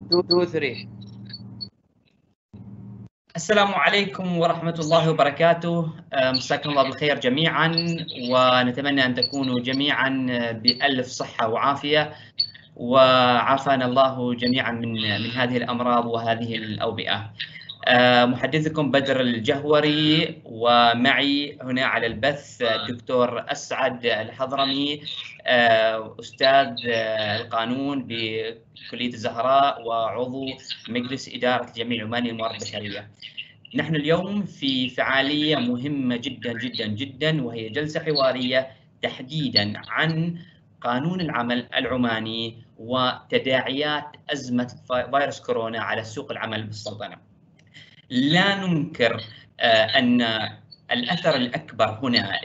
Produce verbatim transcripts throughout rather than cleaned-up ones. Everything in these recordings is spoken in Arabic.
تو ثري. السلام عليكم ورحمة الله وبركاته. مساكم الله بالخير جميعا، ونتمنى أن تكونوا جميعا بألف صحة وعافية، وعافانا الله جميعا من من هذه الأمراض وهذه الأوبئة. محدثكم بدر الجهوري، ومعي هنا على البث الدكتور أسعد الحضرمي، أستاذ القانون بكلية الزهراء وعضو مجلس إدارة الجمعية العمانية للموارد البشرية. نحن اليوم في فعالية مهمة جدا جدا جدا، وهي جلسة حوارية تحديدا عن قانون العمل العماني وتداعيات أزمة فيروس كورونا على سوق العمل بالسلطنة. لا ننكر أن الأثر الأكبر هنا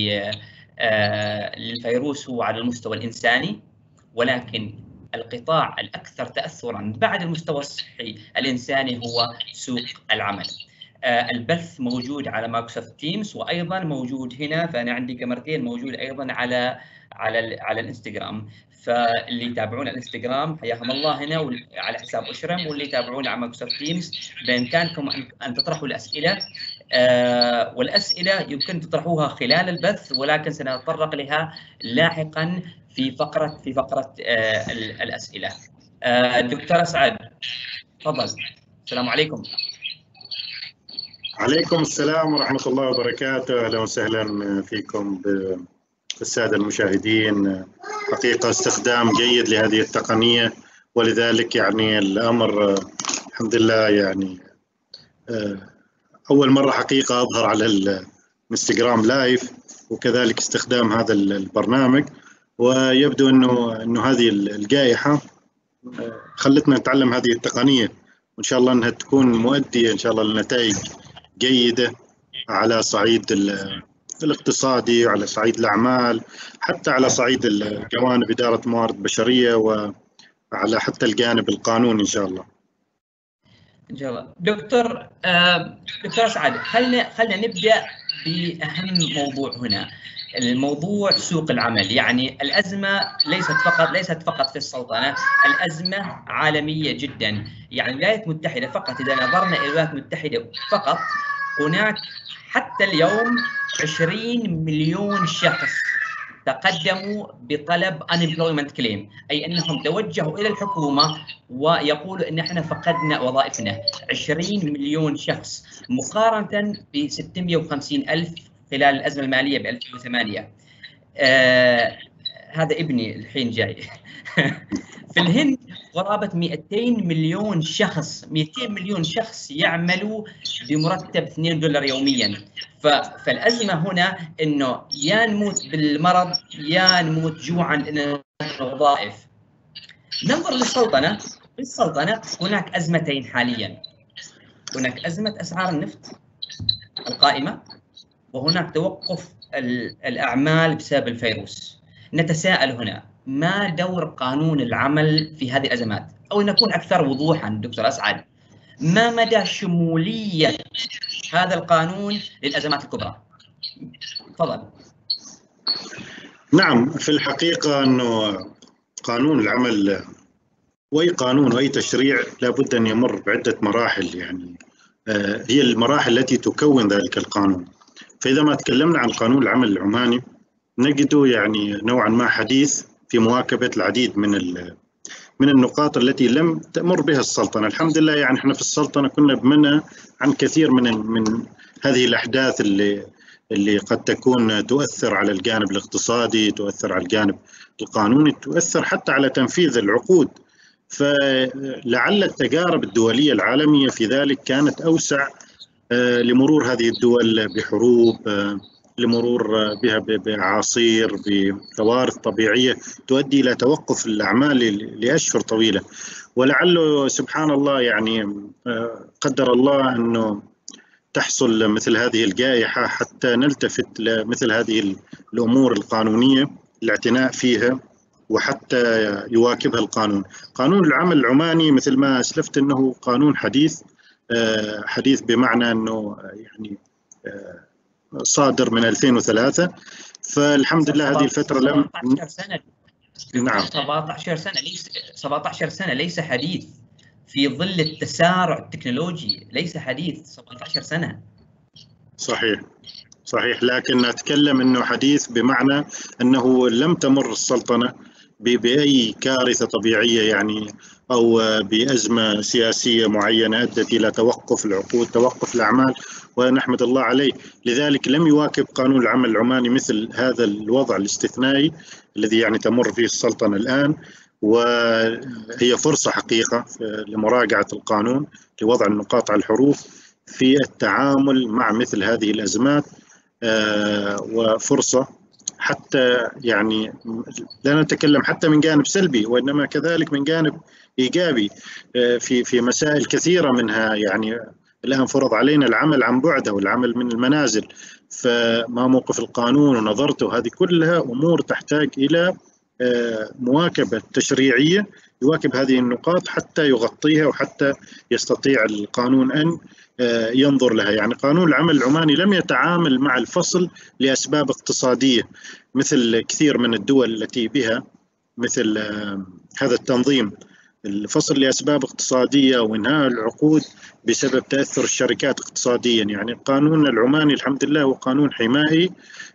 للفيروس هو على المستوى الإنساني، ولكن القطاع الأكثر تأثراً بعد المستوى الصحي الإنساني هو سوق العمل. البث موجود على مايكروسوفت تيمز، وأيضاً موجود هنا، فأنا عندي كاميرتين، موجود أيضاً على على على الانستغرام. فاللي يتابعون الانستغرام حياهم الله هنا على حساب أشرم، واللي يتابعون على مايكروسوفت تيمز بإمكانكم أن تطرحوا الأسئلة، آه والأسئلة يمكن تطرحوها خلال البث، ولكن سنتطرق لها لاحقا في فقرة في فقرة آه الأسئلة. آه دكتور أسعد، تفضل. السلام عليكم. عليكم السلام ورحمة الله وبركاته. أهلا وسهلا فيكم بالسادة المشاهدين. حقيقة استخدام جيد لهذه التقنية، ولذلك يعني الأمر الحمد لله يعني أول مرة حقيقة أظهر على الانستغرام لايف، وكذلك استخدام هذا البرنامج. ويبدو أنه أنه هذه الجائحة خلتنا نتعلم هذه التقنية، وإن شاء الله أنها تكون مؤدية إن شاء الله لنتائج جيدة على صعيد الاقتصادي وعلى صعيد الأعمال، حتى على صعيد جوانب إدارة الموارد البشرية، وعلى حتى الجانب القانوني إن شاء الله. إن شاء الله. دكتور آه دكتور أسعد، خلنا خلنا نبدأ بأهم موضوع هنا، الموضوع سوق العمل. يعني الأزمة ليست فقط ليست فقط في السلطنة، الأزمة عالمية جدا. يعني الولايات المتحدة فقط، إذا نظرنا إلى الولايات المتحدة فقط، هناك حتى اليوم عشرين مليون شخص تقدموا بطلب unemployment claim، أي أنهم توجهوا إلى الحكومة ويقولوا أن احنا فقدنا وظائفنا. عشرين مليون شخص مقارنة ب ستمئة وخمسين ألف خلال الأزمة المالية ب ألفين وثمانية. آه هذا ابني الحين جاي. في الهند قرابة مئتين مليون شخص مئتين مليون شخص يعملوا بمرتب اثنين دولار يوميا. فالأزمة هنا إنه يا نموت بالمرض يا نموت جوعا لأن الوظائف. ننظر للسلطنة، في السلطنة هناك أزمتين حاليا، هناك أزمة أسعار النفط القائمة، وهناك توقف الأعمال بسبب الفيروس. نتساءل هنا، ما دور قانون العمل في هذه الأزمات؟ أو نكون أكثر وضوحا دكتور أسعد، ما مدى شمولية هذا القانون للأزمات الكبرى؟ تفضل. نعم، في الحقيقة أنه قانون العمل وأي قانون وأي تشريع لابد أن يمر بعدة مراحل، يعني هي المراحل التي تكون ذلك القانون. فإذا ما تكلمنا عن قانون العمل العماني نجده يعني نوعا ما حديث في مواكبة العديد من من النقاط التي لم تمر بها السلطنة. الحمد لله يعني احنا في السلطنة كنا بمنع عن كثير من من هذه الأحداث اللي اللي قد تكون تؤثر على الجانب الاقتصادي، تؤثر على الجانب القانوني، تؤثر حتى على تنفيذ العقود. فلعل التجارب الدولية العالمية في ذلك كانت أوسع لمرور هذه الدول بحروب، لمرور بها بأعاصير، بكوارث طبيعية تؤدي إلى توقف الأعمال لأشهر طويلة. ولعله سبحان الله يعني قدر الله أنه تحصل مثل هذه الجائحة حتى نلتفت لمثل هذه الأمور القانونية، الاعتناء فيها وحتى يواكبها القانون. قانون العمل العماني مثل ما أسلفت أنه قانون حديث، حديث بمعنى أنه يعني صادر من ألفين وثلاثة. فالحمد لله هذه الفترة لم سبعة عشر سنة. نعم سبعة عشر سنة ليس سبعة عشر سنة ليس حديث. في ظل التسارع التكنولوجي، ليس حديث سبعة عشر سنة. صحيح صحيح، لكن أتكلم أنه حديث بمعنى أنه لم تمر السلطنة بأي كارثة طبيعية يعني، أو بأزمة سياسية معينة أدت إلى توقف العقود، توقف الأعمال، ونحمد الله عليه. لذلك لم يواكب قانون العمل العماني مثل هذا الوضع الاستثنائي الذي يعني تمر فيه السلطنة الآن، وهي فرصة حقيقة لمراجعة القانون، لوضع النقاط على الحروف في التعامل مع مثل هذه الأزمات، وفرصة حتى يعني لا نتكلم حتى من جانب سلبي، وإنما كذلك من جانب إيجابي في في مسائل كثيرة منها. يعني الآن فرض علينا العمل عن بعد أو العمل من المنازل، فما موقف القانون ونظرته؟ هذه كلها أمور تحتاج إلى مواكبة تشريعية يواكب هذه النقاط حتى يغطيها، وحتى يستطيع القانون أن ينظر لها. يعني قانون العمل العماني لم يتعامل مع الفصل لأسباب اقتصادية مثل كثير من الدول التي بها مثل هذا التنظيم، الفصل لأسباب اقتصادية وإنهاء العقود بسبب تأثر الشركات اقتصاديا. يعني القانون العماني الحمد لله هو قانون حمائي،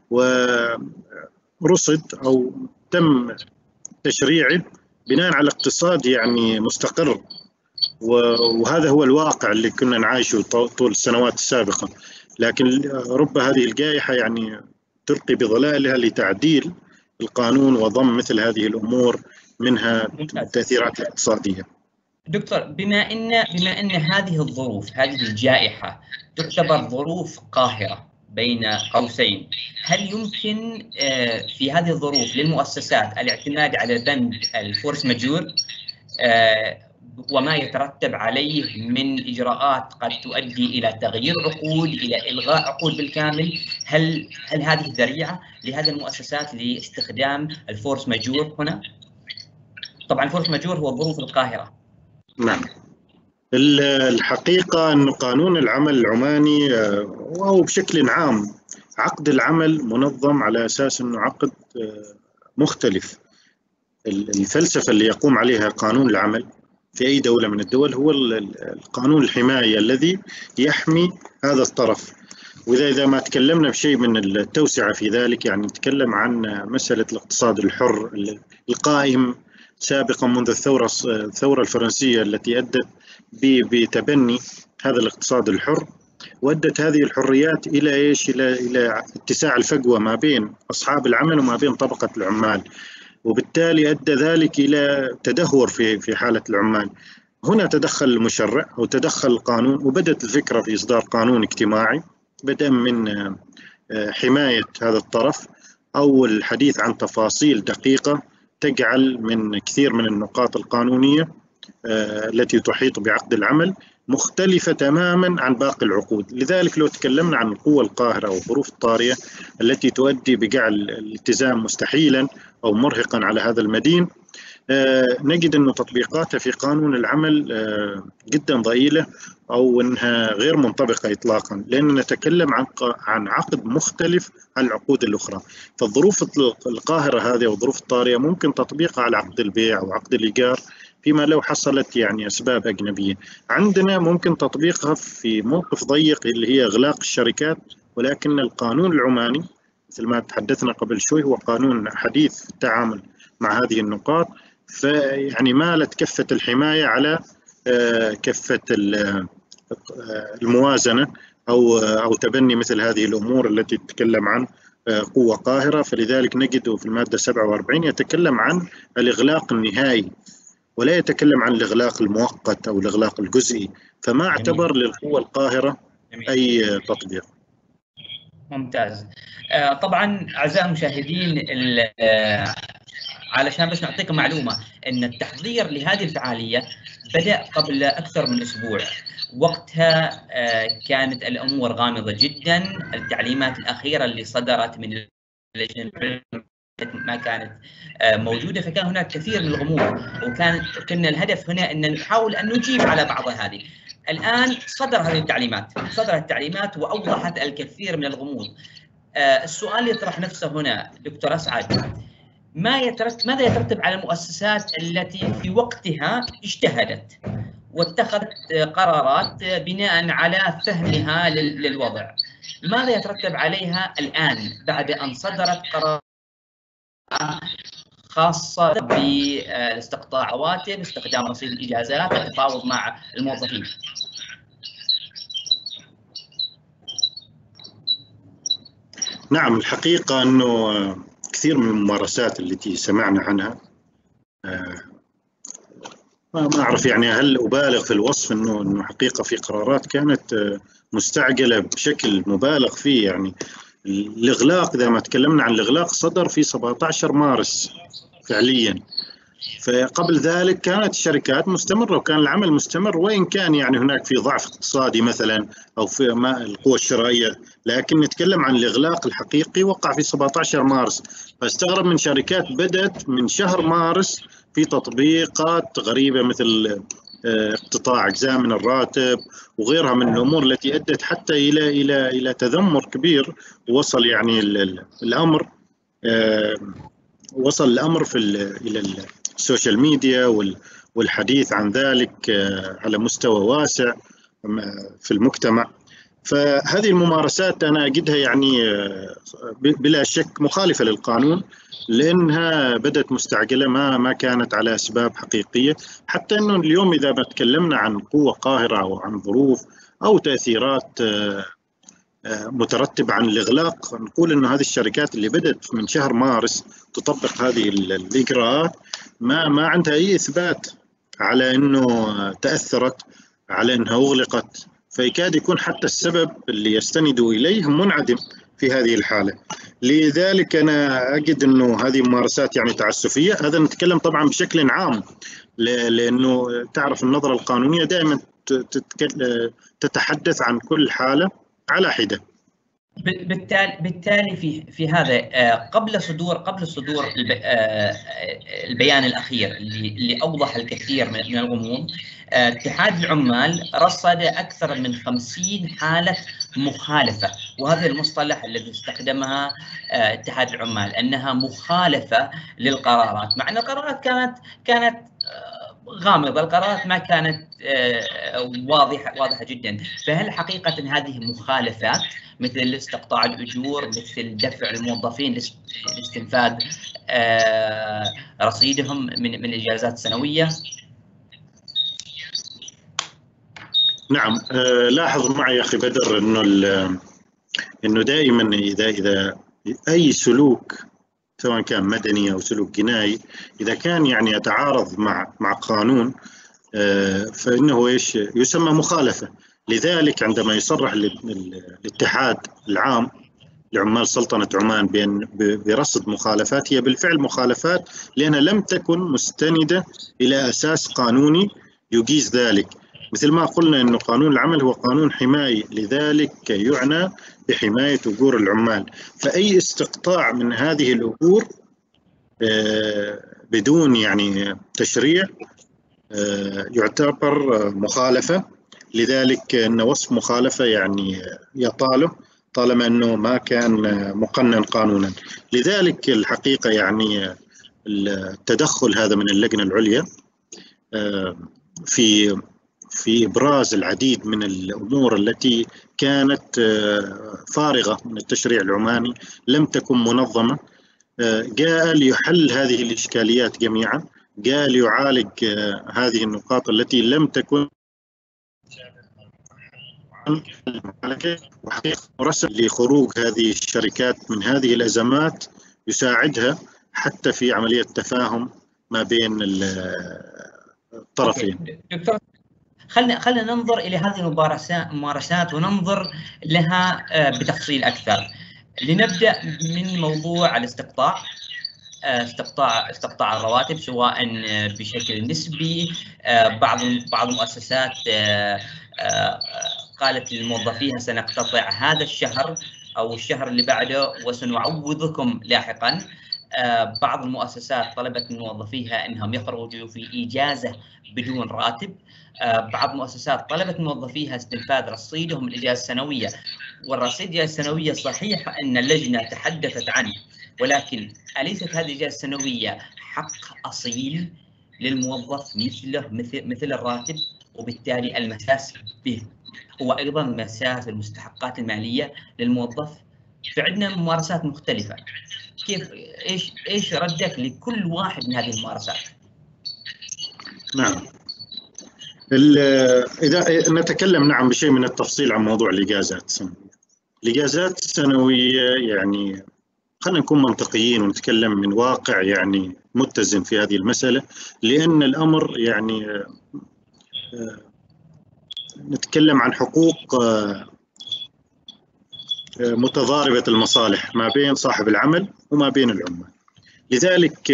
ورصد أو تم تشريعه بناء على اقتصاد يعني مستقر، وهذا هو الواقع اللي كنا نعيشه طول السنوات السابقة. لكن رب هذه الجائحة يعني تلقي بظلالها لتعديل القانون وضم مثل هذه الأمور، منها التأثيرات الاقتصادية. دكتور، بما أن بما أن هذه الظروف، هذه الجائحة تعتبر ظروف قاهرة بين قوسين، هل يمكن في هذه الظروف للمؤسسات الاعتماد على بند الفورس ماجور وما يترتب عليه من إجراءات قد تؤدي إلى تغيير عقود، إلى إلغاء عقود بالكامل؟ هل هل هذه ذريعة لهذه المؤسسات لاستخدام الفورس ماجور هنا؟ طبعا الفورس ماجور هو ظروف القاهرة. نعم، الحقيقة أن قانون العمل العماني أو بشكل عام عقد العمل منظم على أساس أنه عقد مختلف. الفلسفة اللي يقوم عليها قانون العمل في أي دولة من الدول هو القانون الحماية الذي يحمي هذا الطرف. وإذا إذا ما تكلمنا بشيء من التوسعة في ذلك، يعني نتكلم عن مسألة الاقتصاد الحر القائم سابقا منذ الثورة الثورة الفرنسية التي أدت بتبني هذا الاقتصاد الحر، وأدت هذه الحريات إلى إيش؟ إلى إلى اتساع الفجوة ما بين أصحاب العمل وما بين طبقة العمال، وبالتالي أدى ذلك إلى تدهور في في حالة العمال. هنا تدخل المشرع أو تدخل القانون، وبدأت الفكرة في إصدار قانون اجتماعي بدءا من حماية هذا الطرف أو الحديث عن تفاصيل دقيقة تجعل من كثير من النقاط القانونية التي تحيط بعقد العمل مختلفة تماما عن باقي العقود. لذلك لو تكلمنا عن القوة القاهرة أو الظروف الطارئة التي تؤدي بجعل الالتزام مستحيلا أو مرهقا على هذا المدين، نجد أن تطبيقاتها في قانون العمل جدا ضئيلة أو أنها غير منطبقة إطلاقا، لأننا نتكلم عن عن عقد مختلف عن العقود الأخرى. فالظروف القاهرة هذه والظروف الطارئة ممكن تطبيقها على عقد البيع أو عقد الإيجار فيما لو حصلت يعني أسباب أجنبية. عندنا ممكن تطبيقها في موقف ضيق اللي هي إغلاق الشركات، ولكن القانون العماني مثل ما تحدثنا قبل شوي هو قانون حديث في التعامل مع هذه النقاط، فيعني مالت كفة الحماية على كفة الموازنة أو أو تبني مثل هذه الأمور التي تتكلم عن قوة قاهرة. فلذلك نجد في المادة سبعة وأربعين يتكلم عن الإغلاق النهائي ولا يتكلم عن الإغلاق المؤقت أو الإغلاق الجزئي، فما اعتبر للقوة القاهرة أي تطبيق. ممتاز. طبعا أعزائي المشاهدين، علشان بس نعطيكم معلومة أن التحضير لهذه الفعالية بدأ قبل أكثر من أسبوع. وقتها كانت الأمور غامضة جدا، التعليمات الأخيرة اللي صدرت من اللجنة ما كانت موجودة، فكان هناك كثير من الغموض، وكان كنا الهدف هنا أن نحاول أن نجيب على بعض هذه. الآن صدر هذه التعليمات صدرت التعليمات وأوضحت الكثير من الغموض. السؤال يطرح نفسه هنا دكتور أسعد، ما يترتب ماذا يترتب على المؤسسات التي في وقتها اجتهدت واتخذت قرارات بناء على فهمها للوضع. ماذا يترتب عليها الآن بعد أن صدرت قرارات خاصة باستقطاع رواتب، استخدام رصيد الإجازات، التفاوض مع الموظفين؟ نعم، الحقيقة أنه كثير من الممارسات التي سمعنا عنها، ما أعرف يعني هل أبالغ في الوصف أنه أنه حقيقة في قرارات كانت مستعجلة بشكل مبالغ فيه. يعني الإغلاق، إذا ما تكلمنا عن الإغلاق، صدر في سبعة عشر مارس فعليا، فقبل ذلك كانت الشركات مستمرة وكان العمل مستمر، وإن كان يعني هناك في ضعف اقتصادي مثلا أو في ما القوة الشرائية، لكن نتكلم عن الإغلاق الحقيقي وقع في سبعة عشر مارس. فاستغرب من شركات بدأت من شهر مارس في تطبيقات غريبة مثل اقتطاع أجزاء من الراتب وغيرها من الأمور التي أدت حتى إلى إلى إلى تذمر كبير. وصل يعني الأمر وصل الأمر في إلى السوشيال ميديا والحديث عن ذلك على مستوى واسع في المجتمع. فهذه الممارسات أنا أجدها يعني بلا شك مخالفة للقانون، لأنها بدأت مستعجلة، ما ما كانت على أسباب حقيقية. حتى أنه اليوم إذا ما تكلمنا عن قوة قاهرة أو عن ظروف أو تأثيرات مترتب عن الإغلاق، نقول أنه هذه الشركات اللي بدأت من شهر مارس تطبق هذه الإجراءات ما ما عندها أي إثبات على أنه تأثرت، على أنها أغلقت، فيكاد يكون حتى السبب اللي يستندوا إليه منعدم في هذه الحالة. لذلك أنا أجد أنه هذه ممارسات يعني تعسفية. هذا نتكلم طبعا بشكل عام، لأنه تعرف النظرة القانونية دائما تتحدث عن كل حالة على حدة. بالتالي بالتالي في في هذا قبل صدور قبل صدور البيان الاخير اللي اللي اوضح الكثير من الغموض، اتحاد العمال رصد اكثر من خمسين حاله مخالفه، وهذا المصطلح الذي استخدمها اتحاد العمال انها مخالفه للقرارات، مع ان القرارات كانت كانت غامضة، القرارات ما كانت واضحة واضحة جدا. فهل حقيقة هذه مخالفات مثل استقطاع الأجور، مثل دفع الموظفين لاستنفاذ رصيدهم من من الإجازات السنوية؟ نعم، لاحظ معي يا أخي بدر إنه إنه دائما إذا إذا أي سلوك سواء كان مدني أو سلوك جنائي إذا كان يعني يتعارض مع مع قانون فإنه إيش يسمى مخالفة. لذلك عندما يصرح الاتحاد العام لعمال سلطنة عمان بأن برصد مخالفات، هي بالفعل مخالفات لأنها لم تكن مستندة إلى أساس قانوني يجيز ذلك. مثل ما قلنا أنه قانون العمل هو قانون حماية، لذلك يعنى بحماية أجور العمال. فأي استقطاع من هذه الأجور بدون يعني تشريع يعتبر مخالفة. لذلك أن وصف مخالفة يعني يطاله طالما أنه ما كان مقنن قانونا. لذلك الحقيقة يعني التدخل هذا من اللجنة العليا في في إبراز العديد من الأمور التي كانت فارغة من التشريع العماني، لم تكن منظمة، جاء ليحل هذه الإشكاليات جميعا، جاء ليعالج هذه النقاط التي لم تكن وحقيقة مرسل لخروج هذه الشركات من هذه الأزمات يساعدها حتى في عملية تفاهم ما بين الطرفين. دكتور، خلنا خلنا ننظر إلى هذه الممارسات وننظر لها بتفصيل أكثر. لنبدأ من موضوع الاستقطاع، استقطاع استقطاع الرواتب سواء بشكل نسبي. بعض بعض المؤسسات قالت للموظفين سنقتطع هذا الشهر أو الشهر اللي بعده وسنعوضكم لاحقا. بعض المؤسسات طلبت من موظفيها أنهم يخرجوا في إجازة بدون راتب. بعض المؤسسات طلبت من موظفيها استنفاذ رصيدهم الإجازة السنوية، والرصيد السنوية صحيح أن اللجنة تحدثت عنه، ولكن أليست هذه الإجازة السنوية حق أصيل للموظف مثله مثل مثل الراتب؟ وبالتالي المساس به هو أيضا مساس المستحقات المالية للموظف. فعندنا ممارسات مختلفة. كيف إيش إيش ردك لكل واحد من هذه الممارسات؟ نعم، إذا نتكلم نعم بشيء من التفصيل عن موضوع الإجازات السنوية. الإجازات السنوية يعني خلينا نكون منطقيين ونتكلم من واقع يعني متزن في هذه المسألة، لأن الأمر يعني نتكلم عن حقوق متضاربة المصالح ما بين صاحب العمل وما بين العمال. لذلك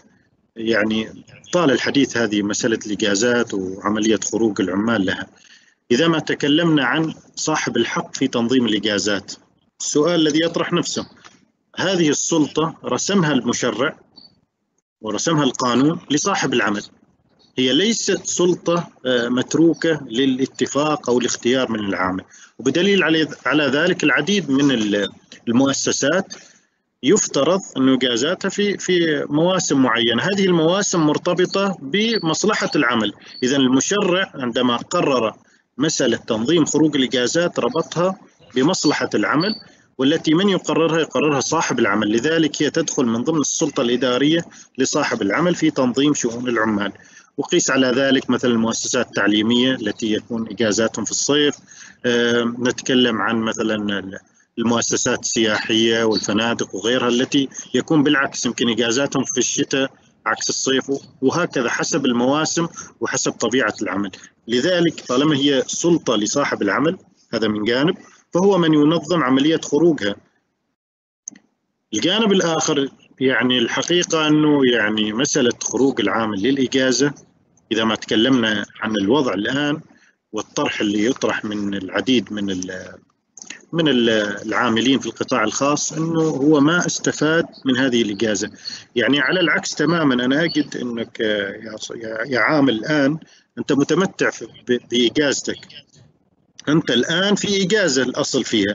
يعني طال الحديث هذه مسألة الإجازات وعملية خروج العمال لها. إذا ما تكلمنا عن صاحب الحق في تنظيم الإجازات، السؤال الذي يطرح نفسه، هذه السلطة رسمها المشرع ورسمها القانون لصاحب العمل، هي ليست سلطة متروكة للاتفاق أو الاختيار من العامل. وبدليل على ذلك العديد من المؤسسات يفترض أن إجازاتها في في مواسم معينة، هذه المواسم مرتبطة بمصلحة العمل. إذا المشرع عندما قرر مسألة تنظيم خروج الإجازات ربطها بمصلحة العمل، والتي من يقررها يقررها صاحب العمل. لذلك هي تدخل من ضمن السلطة الإدارية لصاحب العمل في تنظيم شؤون العمال. وقيس على ذلك مثل المؤسسات التعليمية التي يكون إجازاتهم في الصيف، نتكلم عن مثلا المؤسسات السياحية والفنادق وغيرها التي يكون بالعكس يمكن إجازاتهم في الشتاء عكس الصيف، وهكذا حسب المواسم وحسب طبيعة العمل. لذلك طالما هي سلطة لصاحب العمل هذا من جانب، فهو من ينظم عملية خروجها. الجانب الآخر يعني الحقيقة أنه يعني مسألة خروج العامل للإجازة، إذا ما تكلمنا عن الوضع الآن والطرح اللي يطرح من العديد من من العاملين في القطاع الخاص، أنه هو ما استفاد من هذه الإجازة. يعني على العكس تماما، أنا أجد أنك يا عامل الآن أنت متمتع بإجازتك، أنت الآن في إجازة الأصل فيها،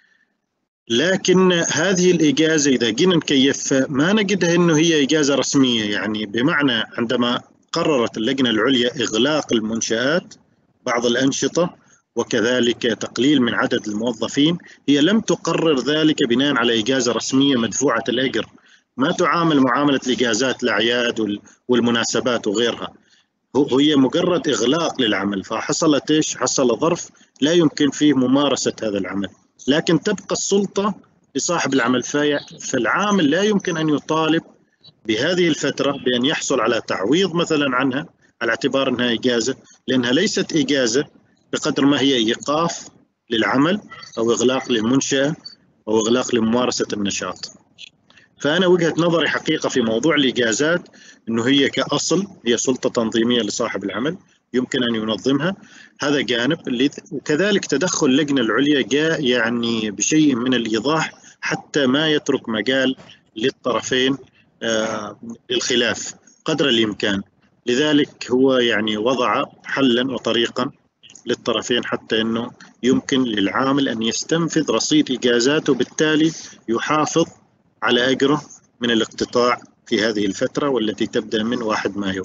لكن هذه الإجازة إذا جينا نكيفها ما نجدها أنه هي إجازة رسمية. يعني بمعنى عندما قررت اللجنة العليا إغلاق المنشآت بعض الأنشطة وكذلك تقليل من عدد الموظفين، هي لم تقرر ذلك بناء على إجازة رسمية مدفوعة الأجر، ما تعامل معاملة الإجازات الأعياد والمناسبات وغيرها، هي مجرد إغلاق للعمل. فحصلت إيش؟ حصل ظرف لا يمكن فيه ممارسة هذا العمل، لكن تبقى السلطة لصاحب العمل. فالعامل لا يمكن أن يطالب بهذه الفترة بأن يحصل على تعويض مثلا عنها على اعتبار أنها إجازة، لأنها ليست إجازة بقدر ما هي إيقاف للعمل أو إغلاق للمنشأة أو إغلاق لممارسة النشاط. فأنا وجهة نظري حقيقة في موضوع الإجازات أنه هي كأصل هي سلطة تنظيمية لصاحب العمل يمكن أن ينظمها، هذا جانب. وكذلك تدخل اللجنة العليا جاء يعني بشيء من الإيضاح حتى ما يترك مجال للطرفين للخلاف قدر الإمكان. لذلك هو يعني وضع حلا وطريقا للطرفين حتى أنه يمكن للعامل أن يستنفذ رصيد إجازاته، وبالتالي يحافظ على أجره من الاقتطاع في هذه الفترة والتي تبدأ من واحد مايو.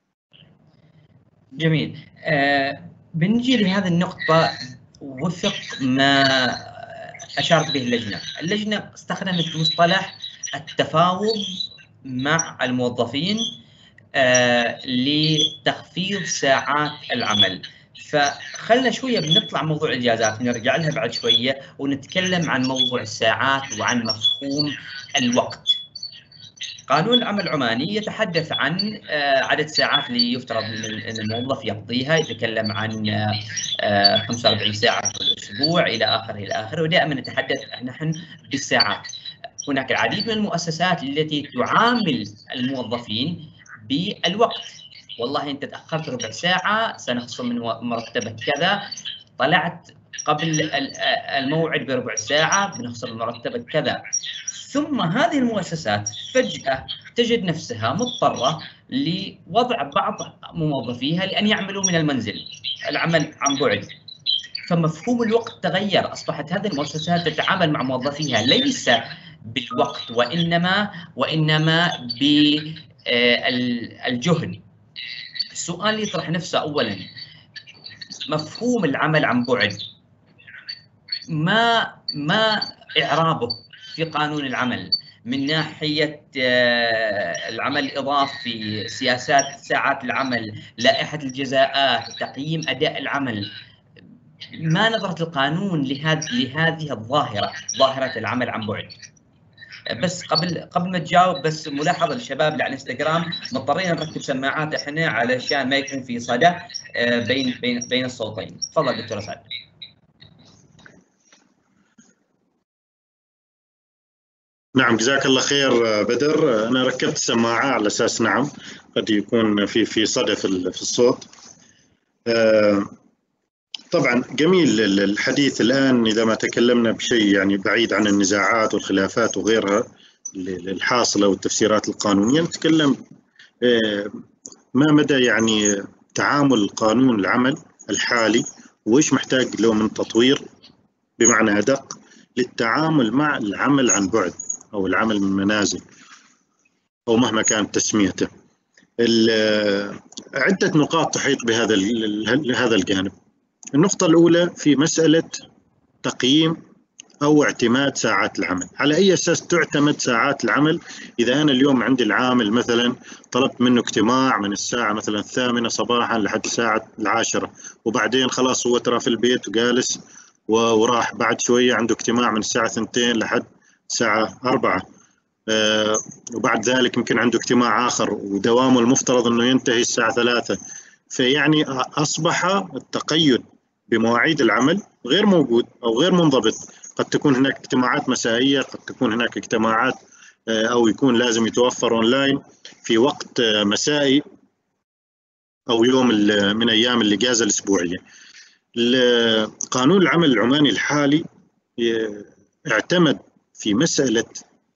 جميل. آه بنجي لهذه النقطة وفق ما أشارت به اللجنة. اللجنة استخدمت مصطلح التفاوض مع الموظفين آه لتخفيض ساعات العمل. فخلنا شوية بنطلع موضوع الإجازات نرجع لها بعد شوية ونتكلم عن موضوع الساعات وعن مفهوم الوقت. قانون العمل العماني يتحدث عن عدد ساعات اللي يفترض أن الموظف يقضيها، يتكلم عن خمسة وأربعين ساعة في الأسبوع إلى آخره إلى آخره، ودائما نتحدث نحن بالساعات. هناك العديد من المؤسسات التي تعامل الموظفين بالوقت، والله أنت تأخرت ربع ساعة سنخصم من مرتبك كذا، طلعت قبل الموعد بربع ساعة بنخصم مرتبك كذا. ثم هذه المؤسسات فجأة تجد نفسها مضطرة لوضع بعض موظفيها لأن يعملوا من المنزل، العمل عن بعد. فمفهوم الوقت تغير، أصبحت هذه المؤسسات تتعامل مع موظفيها ليس بالوقت وإنما وإنما بالجهد. السؤال يطرح نفسه أولا، مفهوم العمل عن بعد ما ما إعرابه في قانون العمل من ناحية العمل الإضافي، سياسات ساعات العمل، لائحة الجزاءات، تقييم أداء العمل. ما نظرة القانون لهذه لهذه الظاهرة، ظاهرة العمل عن بعد؟ بس قبل قبل ما تجاوب، بس ملاحظة للشباب اللي على الانستغرام، مضطرين نركب سماعات احنا علشان ما يكون في صدى بين بين بين الصوتين. تفضل دكتور سعد. نعم، جزاك الله خير بدر. أنا ركبت سماعة على أساس نعم قد يكون في في صدى في في الصوت. طبعا جميل الحديث الآن إذا ما تكلمنا بشيء يعني بعيد عن النزاعات والخلافات وغيرها الحاصلة والتفسيرات القانونية، نتكلم ما مدى يعني تعامل قانون العمل الحالي وإيش محتاج له من تطوير بمعنى أدق للتعامل مع العمل عن بعد أو العمل من منازل أو مهما كانت تسميته. عدة نقاط تحيط بهذا هذا الجانب. النقطة الأولى في مسألة تقييم أو اعتماد ساعات العمل. على أي أساس تعتمد ساعات العمل؟ إذا أنا اليوم عندي العامل مثلا طلبت منه اجتماع من الساعة مثلا الثامنة صباحا لحد الساعة العاشرة، وبعدين خلاص هو ترى في البيت وجالس وراح بعد شوية عنده اجتماع من الساعة ثنتين لحد الساعة أربعة، أه وبعد ذلك يمكن عنده اجتماع آخر ودوامه المفترض أنه ينتهي الساعة ثلاثة. فيعني أصبح التقيد بمواعيد العمل غير موجود أو غير منضبط. قد تكون هناك اجتماعات مسائية، قد تكون هناك اجتماعات أو يكون لازم يتوفر أونلاين في وقت مسائي أو يوم من أيام الإجازة الأسبوعية. قانون العمل العماني الحالي اعتمد في مسألة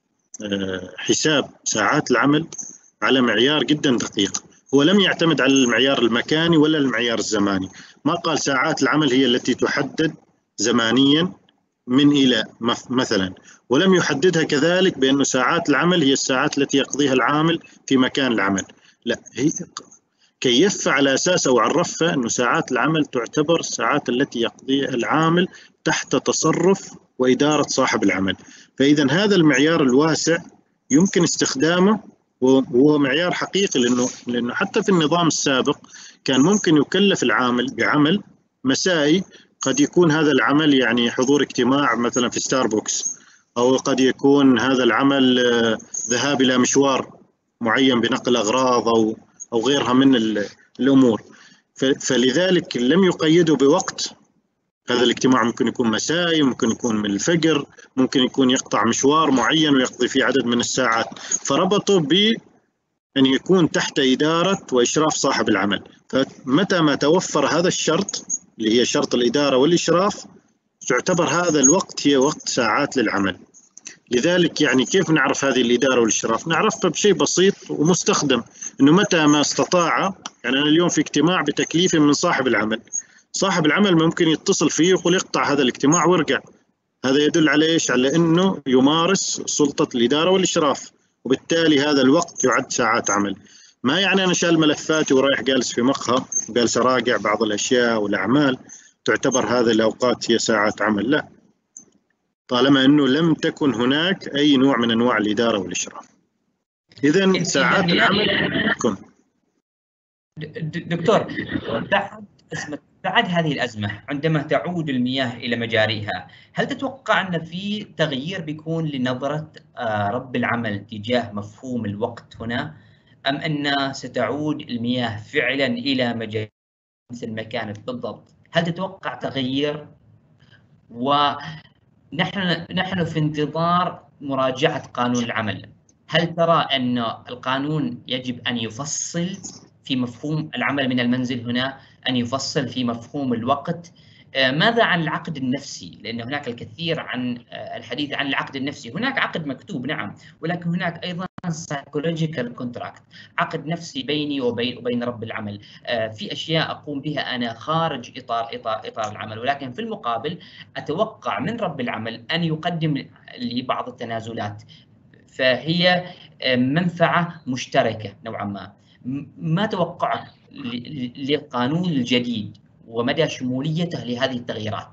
حساب ساعات العمل على معيار جدا دقيق. هو لم يعتمد على المعيار المكاني ولا المعيار الزماني. ما قال ساعات العمل هي التي تحدد زمانيا من إلى مثلا، ولم يحددها كذلك بأن ساعات العمل هي الساعات التي يقضيها العامل في مكان العمل. لا، هي كيف على أساس أو عرفها أن ساعات العمل تعتبر الساعات التي يقضيها العامل تحت تصرف وإدارة صاحب العمل. فإذا هذا المعيار الواسع يمكن استخدامه، وهو معيار حقيقي، لأنه لأنه حتى في النظام السابق كان ممكن يكلف العامل بعمل مسائي، قد يكون هذا العمل يعني حضور اجتماع مثلا في ستاربكس، أو قد يكون هذا العمل ذهاب إلى مشوار معين بنقل أغراض أو أو غيرها من الأمور. فلذلك لم يقيدوا بوقت. هذا الاجتماع ممكن يكون مسائي، ممكن يكون من الفجر، ممكن يكون يقطع مشوار معين ويقضي فيه عدد من الساعات، فربطوا بأن يكون تحت إدارة وإشراف صاحب العمل. فمتى ما توفر هذا الشرط اللي هي شرط الإدارة والإشراف، تعتبر هذا الوقت هي وقت ساعات للعمل. لذلك يعني كيف نعرف هذه الإدارة والإشراف؟ نعرفها بشيء بسيط ومستخدم، إنه متى ما استطاع، يعني أنا اليوم في اجتماع بتكليف من صاحب العمل، صاحب العمل ممكن يتصل فيه ويقول يقطع هذا الاجتماع ويرجع. هذا يدل على إيش؟ على إنه يمارس سلطة الإدارة والإشراف، وبالتالي هذا الوقت يعد ساعات عمل. ما يعني أنا شال ملفاتي ورايح جالس في مقهى وجالس أراجع بعض الأشياء والأعمال تعتبر هذه الأوقات هي ساعات عمل. لا، طالما أنه لم تكن هناك أي نوع من أنواع الإدارة والإشراف. إذن ساعات العمل كم. دكتور، بعد بعد هذه الأزمة عندما تعود المياه إلى مجاريها، هل تتوقع أن في تغيير بيكون لنظرة رب العمل تجاه مفهوم الوقت هنا، أم أن ستعود المياه فعلا إلى مجاريها مثل ما كانت بالضبط؟ هل تتوقع تغيير؟ ونحن نحن في انتظار مراجعة قانون العمل. هل ترى أن القانون يجب أن يفصل في مفهوم العمل من المنزل هنا، أن يفصل في مفهوم الوقت؟ ماذا عن العقد النفسي؟ لأن هناك الكثير عن الحديث عن العقد النفسي. هناك عقد مكتوب نعم، ولكن هناك أيضا psychological contract، عقد نفسي بيني وبين وبين رب العمل. في أشياء أقوم بها أنا خارج إطار إطار إطار العمل، ولكن في المقابل أتوقع من رب العمل أن يقدم لي بعض التنازلات، فهي منفعة مشتركة نوعا ما. ما توقعك للقانون الجديد ومدى شموليته لهذه التغييرات؟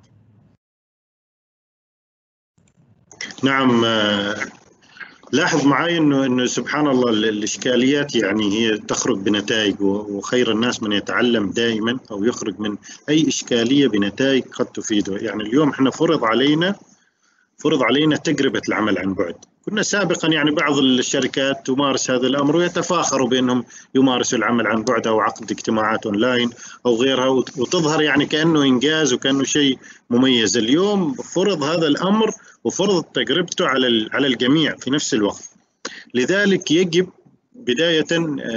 نعم، لاحظ معي انه انه سبحان الله الاشكاليات يعني هي تخرج بنتائج، وخير الناس من يتعلم دائما او يخرج من اي اشكاليه بنتائج قد تفيده. يعني اليوم احنا فرض علينا فرض علينا تجربه العمل عن بعد. كنا سابقا يعني بعض الشركات تمارس هذا الامر ويتفاخروا بانهم يمارسوا العمل عن بعد او عقد اجتماعات اونلاين او غيرها، وتظهر يعني كانه انجاز وكانه شيء مميز. اليوم فرض هذا الامر وفرض تجربته على على الجميع في نفس الوقت. لذلك يجب بدايه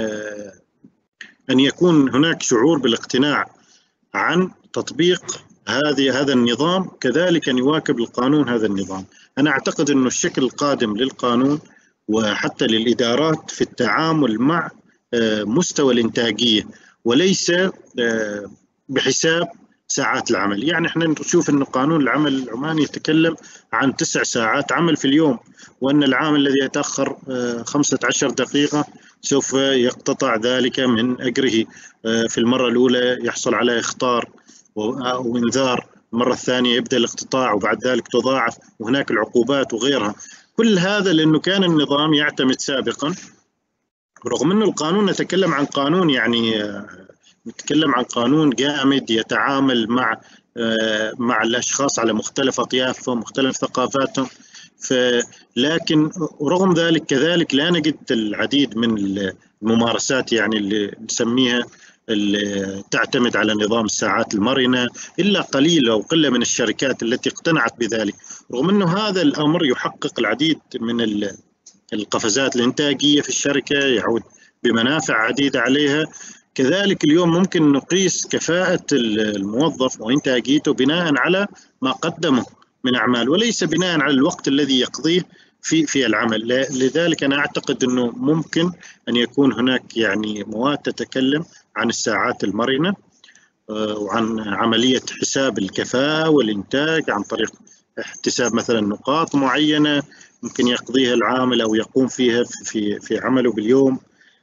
ان يكون هناك شعور بالاقتناع عن تطبيق هذه هذا النظام، كذلك أن يواكب القانون هذا النظام. أنا أعتقد أنه الشكل القادم للقانون وحتى للإدارات في التعامل مع مستوى الإنتاجية وليس بحساب ساعات العمل. يعني احنا نشوف أن قانون العمل العماني يتكلم عن تسع ساعات عمل في اليوم، وأن العامل الذي يتأخر خمسة عشر دقيقة سوف يقتطع ذلك من أجره. في المرة الأولى يحصل على إخطار وإنذار، المرة الثانية يبدأ الاقتطاع وبعد ذلك تضاعف، وهناك العقوبات وغيرها. كل هذا لأنه كان النظام يعتمد سابقا، رغم أنه القانون نتكلم عن قانون يعني نتكلم عن قانون جامد يتعامل مع مع الأشخاص على مختلف أطيافهم مختلف ثقافاتهم. لكن رغم ذلك كذلك لا نجد العديد من الممارسات يعني اللي نسميها اللي تعتمد على نظام الساعات المرنة، إلا قليل أو قلة من الشركات التي اقتنعت بذلك، رغم أنه هذا الأمر يحقق العديد من القفزات الإنتاجية في الشركة، يعود بمنافع عديدة عليها. كذلك اليوم ممكن نقيس كفاءة الموظف وإنتاجيته بناء على ما قدمه من أعمال وليس بناء على الوقت الذي يقضيه في في العمل. لذلك أنا أعتقد أنه ممكن أن يكون هناك يعني مواد تتكلم عن الساعات المرنة وعن عملية حساب الكفاءة والإنتاج عن طريق احتساب مثلا نقاط معينة ممكن يقضيها العامل أو يقوم فيها في في عمله باليوم.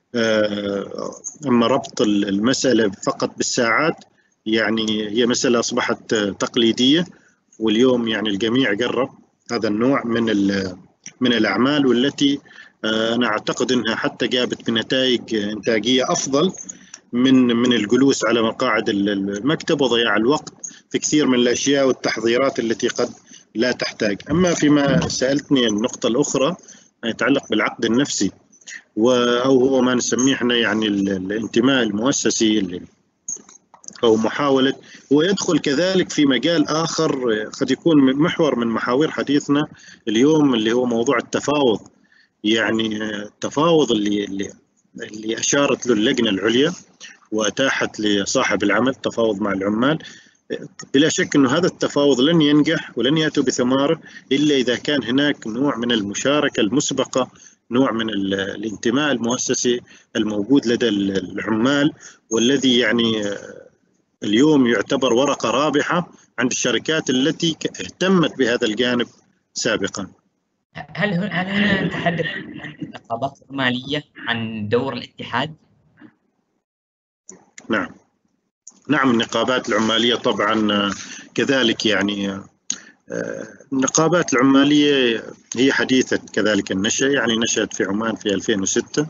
أما ربط المسألة فقط بالساعات يعني هي مسألة أصبحت تقليدية، واليوم يعني الجميع جرب هذا النوع من من الأعمال، والتي أنا أعتقد أنها حتى جابت بنتائج إنتاجية أفضل من من الجلوس على مقاعد المكتب وضياع الوقت في كثير من الأشياء والتحضيرات التي قد لا تحتاج. أما فيما سألتني النقطة الأخرى يتعلق بالعقد النفسي أو هو ما نسميه احنا يعني الانتماء المؤسسي اللي أو محاولة، ويدخل كذلك في مجال آخر قد يكون محور من محاور حديثنا اليوم اللي هو موضوع التفاوض. يعني التفاوض اللي اللي, اللي أشارت له اللجنة العليا وأتاحت لصاحب العمل التفاوض مع العمال. بلا شك أنه هذا التفاوض لن ينجح ولن يأتوا بثماره إلا إذا كان هناك نوع من المشاركة المسبقة، نوع من الانتماء المؤسسي الموجود لدى العمال، والذي يعني اليوم يعتبر ورقة رابحة عند الشركات التي اهتمت بهذا الجانب سابقا. هل هل هنا نتحدث عن النقابات العمالية عن دور الاتحاد؟ نعم نعم النقابات العمالية طبعا كذلك يعني النقابات العمالية هي حديثة كذلك النشأ، يعني نشأت في عمان في ألفين وستة.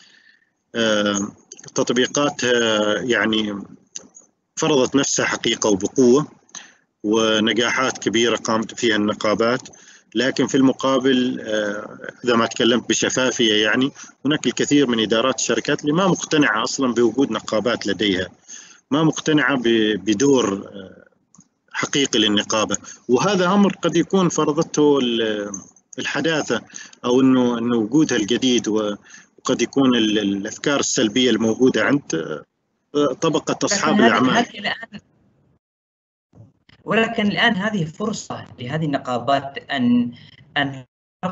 تطبيقاتها يعني فرضت نفسها حقيقة وبقوة، ونجاحات كبيرة قامت فيها النقابات. لكن في المقابل إذا ما تكلمت بشفافية يعني هناك الكثير من إدارات الشركات اللي ما مقتنعة أصلا بوجود نقابات لديها، ما مقتنعة بدور حقيقي للنقابة، وهذا أمر قد يكون فرضته الحداثة أو إنه إنه وجودها الجديد، وقد يكون الأفكار السلبية الموجودة عند طبقة أصحاب الأعمال. ولكن الآن هذه فرصة لهذه النقابات أن أن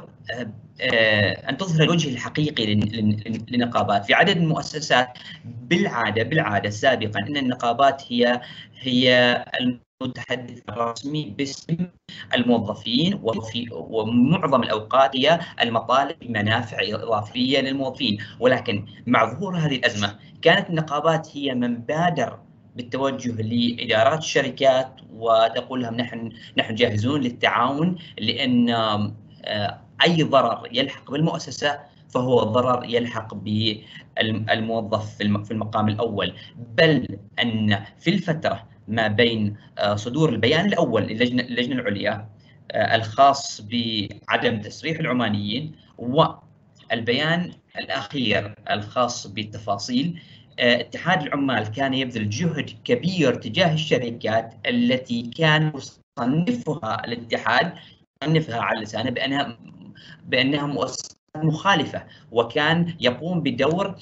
أن تظهر الوجه الحقيقي للنقابات في عدد من المؤسسات. بالعادة بالعادة سابقا أن النقابات هي هي المتحدث الرسمي باسم الموظفين، وفي ومعظم الأوقات هي المطالب بمنافع إضافية للموظفين. ولكن مع ظهور هذه الأزمة كانت النقابات هي من بادر بالتوجه لإدارات الشركات وتقول لهم نحن نحن جاهزون للتعاون، لأن أي ضرر يلحق بالمؤسسة فهو ضرر يلحق بالموظف في المقام الأول. بل أن في الفترة ما بين صدور البيان الأول للجنة اللجنة العليا الخاص بعدم تسريح العمانيين والبيان الأخير الخاص بالتفاصيل، اتحاد العمال كان يبذل جهد كبير تجاه الشركات التي كان يصنفها الاتحاد يصنفها على لسانه بأنها بأنها مؤسسات مخالفة، وكان يقوم بدور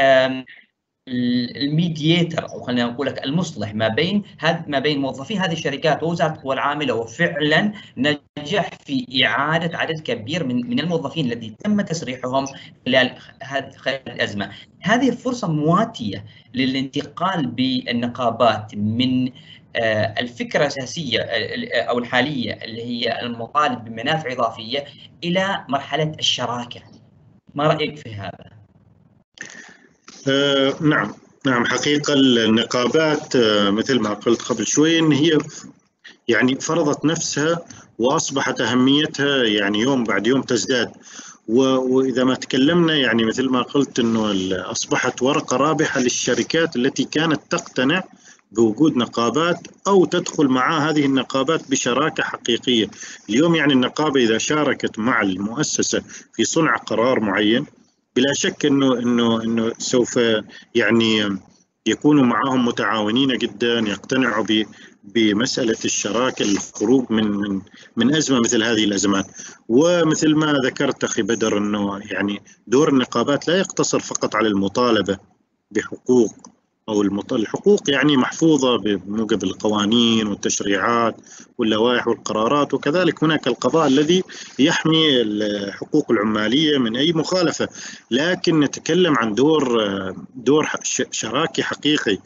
الميدياتر او خلينا نقول لك المصلح ما بين هذا ما بين موظفي هذه الشركات ووزاره القوى العامله، وفعلا نجح في اعاده عدد كبير من من الموظفين الذي تم تسريحهم خلال هذه الازمه. هذه فرصه مواتيه للانتقال بالنقابات من الفكره الاساسيه او الحاليه اللي هي المطالب بمنافع اضافيه الى مرحله الشراكه. ما رايك في هذا؟ آه نعم نعم حقيقة النقابات آه مثل ما قلت قبل شوي إن هي يعني فرضت نفسها وأصبحت أهميتها يعني يوم بعد يوم تزداد. وإذا ما تكلمنا يعني مثل ما قلت إنه أصبحت ورقة رابحة للشركات التي كانت تقتنع بوجود نقابات أو تدخل مع هذه النقابات بشراكة حقيقية. اليوم يعني النقابة إذا شاركت مع المؤسسة في صنع قرار معين بلا شك انه انه انه سوف يعني يكونوا معهم متعاونين جدا، يقتنعوا بمساله الشراكه للخروج من من من ازمه مثل هذه الازمات. ومثل ما ذكرت اخي بدر انه يعني دور النقابات لا يقتصر فقط على المطالبه بحقوق او الحقوق يعني محفوظه بموجب القوانين والتشريعات واللوائح والقرارات، وكذلك هناك القضاء الذي يحمي الحقوق العماليه من اي مخالفه، لكن نتكلم عن دور دور شراكي حقيقي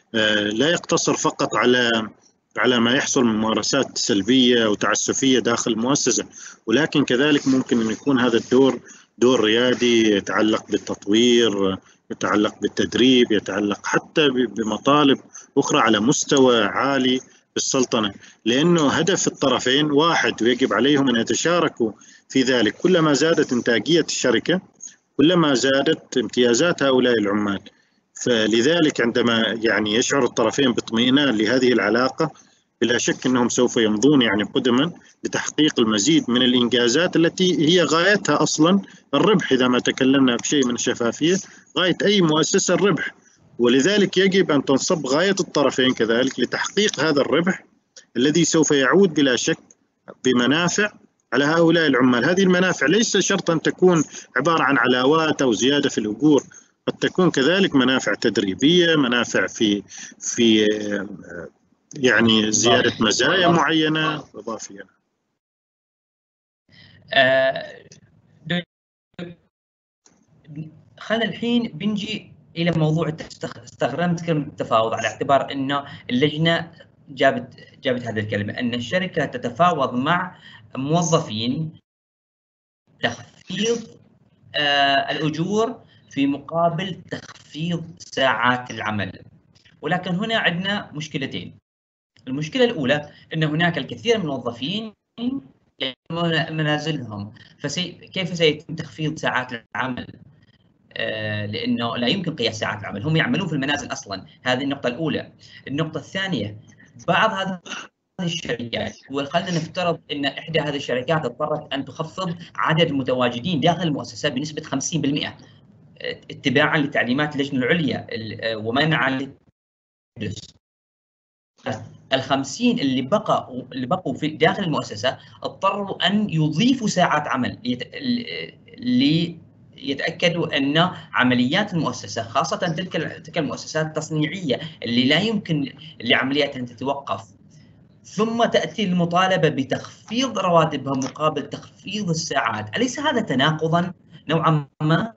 لا يقتصر فقط على على ما يحصل من ممارسات سلبيه وتعسفيه داخل المؤسسه، ولكن كذلك ممكن ان يكون هذا الدور دور ريادي يتعلق بالتطوير، يتعلق بالتدريب، يتعلق حتى بمطالب أخرى على مستوى عالي بالسلطنة، لأنه هدف الطرفين واحد ويجب عليهم أن يتشاركوا في ذلك. كلما زادت إنتاجية الشركة كلما زادت امتيازات هؤلاء العمال، فلذلك عندما يعني يشعر الطرفين باطمئنان لهذه العلاقة بلا شك أنهم سوف يمضون يعني قدما لتحقيق المزيد من الإنجازات التي هي غايتها أصلا الربح. إذا ما تكلمنا بشيء من الشفافية، غاية أي مؤسسة الربح، ولذلك يجب أن تنصب غاية الطرفين كذلك لتحقيق هذا الربح الذي سوف يعود بلا شك بمنافع على هؤلاء العمال. هذه المنافع ليس شرط أن تكون عبارة عن علاوات أو زيادة في الأجور، قد تكون كذلك منافع تدريبية، منافع في في يعني زيادة مزايا معينة إضافية. آه خلينا الحين بنجي إلى موضوع استخدمت كلمة التفاوض على اعتبار أنه اللجنة جابت جابت هذه الكلمة، أن الشركة تتفاوض مع موظفين تخفيض آه الأجور في مقابل تخفيض ساعات العمل. ولكن هنا عندنا مشكلتين. المشكلة الأولى أن هناك الكثير من الموظفين يعملون منازلهم، فكيف سيتم تخفيض ساعات العمل؟ آه لأنه لا يمكن قياس ساعات العمل، هم يعملون في المنازل أصلا. هذه النقطة الأولى. النقطة الثانية، بعض هذه الشركات، وخلنا نفترض أن إحدى هذه الشركات اضطرت أن تخفض عدد المتواجدين داخل المؤسسة بنسبة خمسين بالمئة اتباعا لتعليمات اللجنة العليا ومنعا للتحدث. الخمسين اللي بقوا اللي بقوا في داخل المؤسسة اضطروا أن يضيفوا ساعات عمل ليتأكدوا أن عمليات المؤسسة، خاصة تلك تلك المؤسسات التصنيعية اللي لا يمكن لعملياتها أن تتوقف، ثم تأتي المطالبة بتخفيض رواتبها مقابل تخفيض الساعات. أليس هذا تناقضا نوعا ما؟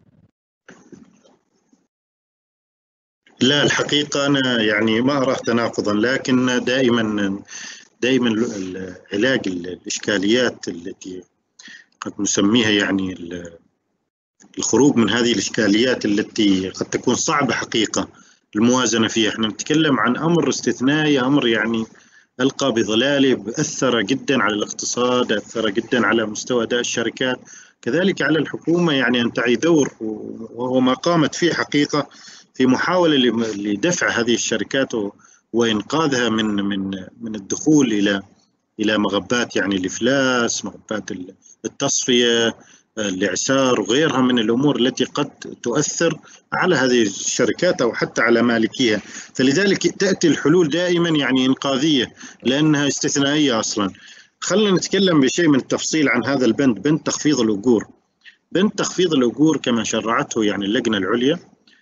لا، الحقيقة أنا يعني ما أراه تناقضا، لكن دائما دائما علاج الإشكاليات التي قد نسميها يعني الخروج من هذه الإشكاليات التي قد تكون صعبة حقيقة الموازنة فيها. احنا نتكلم عن أمر استثنائي، أمر يعني ألقى بظلاله، أثر جدا على الاقتصاد، أثر جدا على مستوى أداء الشركات، كذلك على الحكومة يعني أن تعي دور، وهو ما قامت فيه حقيقة في محاولة لدفع هذه الشركات وإنقاذها من من من الدخول إلى إلى مغبات يعني الإفلاس، مغبات التصفية، الإعسار وغيرها من الأمور التي قد تؤثر على هذه الشركات أو حتى على مالكيها. فلذلك تأتي الحلول دائما يعني إنقاذية لأنها استثنائية أصلا. خلينا نتكلم بشيء من التفصيل عن هذا البند، بند تخفيض الأجور. بند تخفيض الأجور كما شرعته يعني اللجنة العليا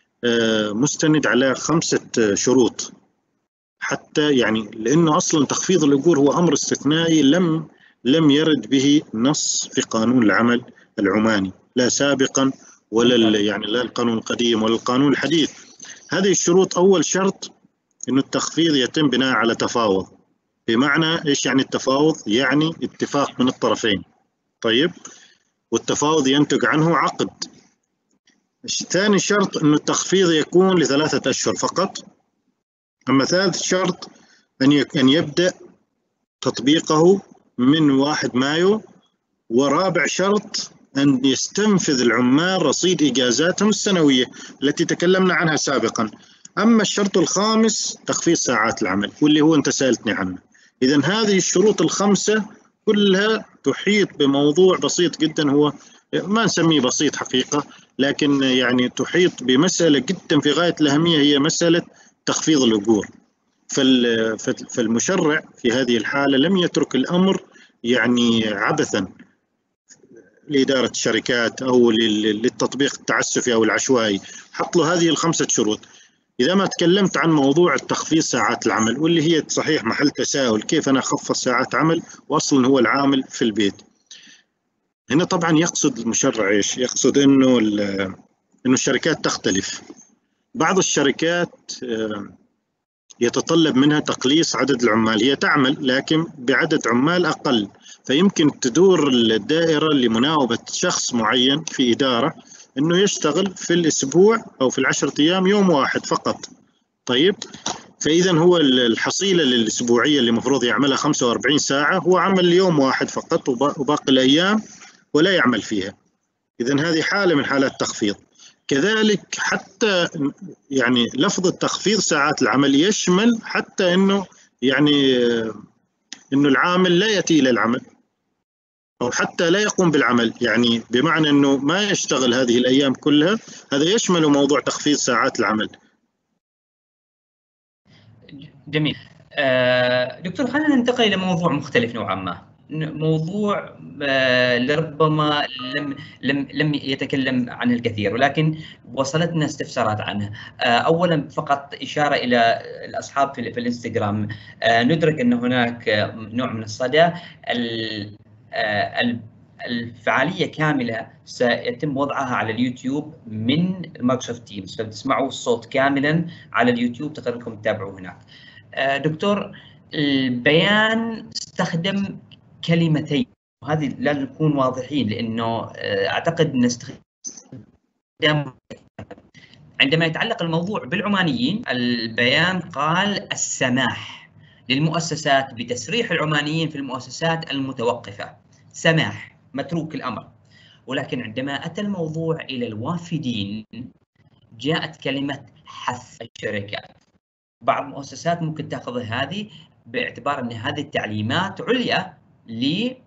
مستند على خمسة شروط، حتى يعني لأنه أصلا تخفيض الأجور هو أمر استثنائي لم لم يرد به نص في قانون العمل العماني، لا سابقا ولا يعني لا القانون القديم ولا القانون الحديث. هذه الشروط، أول شرط إنه التخفيض يتم بناء على تفاوض. بمعنى إيش يعني التفاوض؟ يعني اتفاق من الطرفين. طيب، والتفاوض ينتج عنه عقد. ثاني شرط إنه التخفيض يكون لثلاثة أشهر فقط. أما ثالث شرط أن أن يبدأ تطبيقه من واحد مايو. ورابع شرط أن يستنفذ العمال رصيد إجازاتهم السنوية التي تكلمنا عنها سابقا. أما الشرط الخامس تخفيض ساعات العمل، واللي هو أنت سألتني عنه. إذن هذه الشروط الخمسة كلها تحيط بموضوع بسيط جدا، هو ما نسميه بسيط حقيقة، لكن يعني تحيط بمسألة جدا في غاية الأهمية، هي مسألة تخفيض الأجور. فالمشرع في هذه الحالة لم يترك الأمر يعني عبثا لإدارة الشركات أو للتطبيق التعسفي أو العشوائي، حط له هذه الخمسة شروط. إذا ما تكلمت عن موضوع التخفيض ساعات العمل، واللي هي صحيح محل تساؤل، كيف أنا أخفض ساعات عمل وأصلا هو العامل في البيت؟ هنا طبعا يقصد المشرع إيش؟ يقصد إنه إنه الشركات تختلف. بعض الشركات يتطلب منها تقليص عدد العمال، هي تعمل لكن بعدد عمال أقل، فيمكن تدور الدائرة لمناوبة شخص معين في إدارة أنه يشتغل في الأسبوع أو في العشرة أيام يوم واحد فقط. طيب، فإذا هو الحصيلة الأسبوعية اللي مفروض يعملها خمسة وأربعين ساعة هو عمل يوم واحد فقط وباقي الأيام ولا يعمل فيها. إذن هذه حالة من حالات التخفيض. كذلك حتى يعني لفظ التخفيض ساعات العمل يشمل حتى انه يعني انه العامل لا يأتي الى العمل او حتى لا يقوم بالعمل، يعني بمعنى انه ما يشتغل هذه الايام كلها. هذا يشمل موضوع تخفيض ساعات العمل. جميل. دكتور، خلينا ننتقل الى موضوع مختلف نوعا ما، موضوع لربما لم لم لم يتكلم عنه الكثير ولكن وصلتنا استفسارات عنه. اولا فقط اشاره الى الاصحاب في, في الانستغرام، ندرك ان هناك نوع من الصدى. الفعاليه كامله سيتم وضعها على اليوتيوب من مايكروسوفت تيمز، فتسمعوا الصوت كاملا على اليوتيوب، تقدروا انكم تتابعوه هناك. دكتور، البيان استخدم كلمتين، وهذه لازم نكون واضحين لانه اعتقد نستخدم عندما يتعلق الموضوع بالعمانيين. البيان قال السماح للمؤسسات بتسريح العمانيين في المؤسسات المتوقفة، سماح متروك الامر. ولكن عندما اتى الموضوع الى الوافدين جاءت كلمة حث الشركات. بعض المؤسسات ممكن تاخذ هذه باعتبار ان هذه التعليمات عليا للوافدين.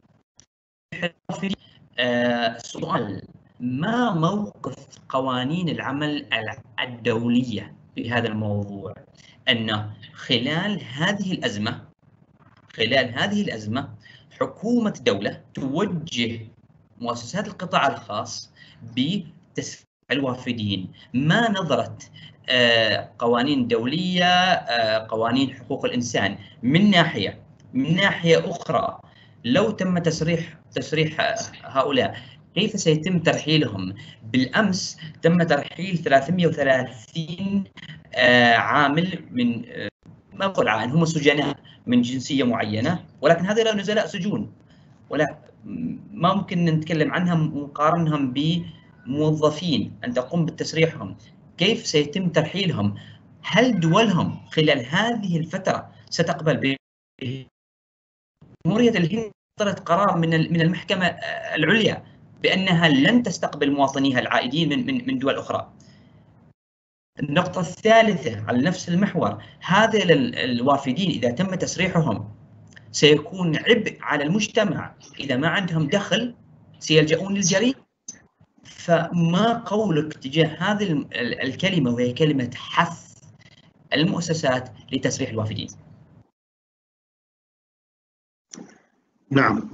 آه سؤال: ما موقف قوانين العمل الدولية في هذا الموضوع؟ أنه خلال هذه الأزمة خلال هذه الأزمة حكومة دولة توجه مؤسسات القطاع الخاص بتسريح الوافدين. ما نظرت آه قوانين دولية، آه قوانين حقوق الإنسان من ناحية من ناحية أخرى، لو تم تسريح تسريح هؤلاء كيف سيتم ترحيلهم؟ بالأمس تم ترحيل ثلاثمئة وثلاثين آه عامل من آه ما أقول عن هم سجناء من جنسية معينة، ولكن هذول نزلاء سجون، ولا ما ممكن نتكلم عنها ونقارنهم بموظفين أن تقوم بتسريحهم. كيف سيتم ترحيلهم؟ هل دولهم خلال هذه الفترة ستقبل بجمهورية الهند صدرت قرار من من المحكمة العليا بأنها لن تستقبل مواطنيها العائدين من من من دول أخرى. النقطة الثالثة على نفس المحور، هذا الوافدين إذا تم تسريحهم سيكون عبء على المجتمع، إذا ما عندهم دخل سيلجؤون للجريمة. فما قولك تجاه هذه الكلمة وهي كلمة حث المؤسسات لتسريح الوافدين؟ نعم،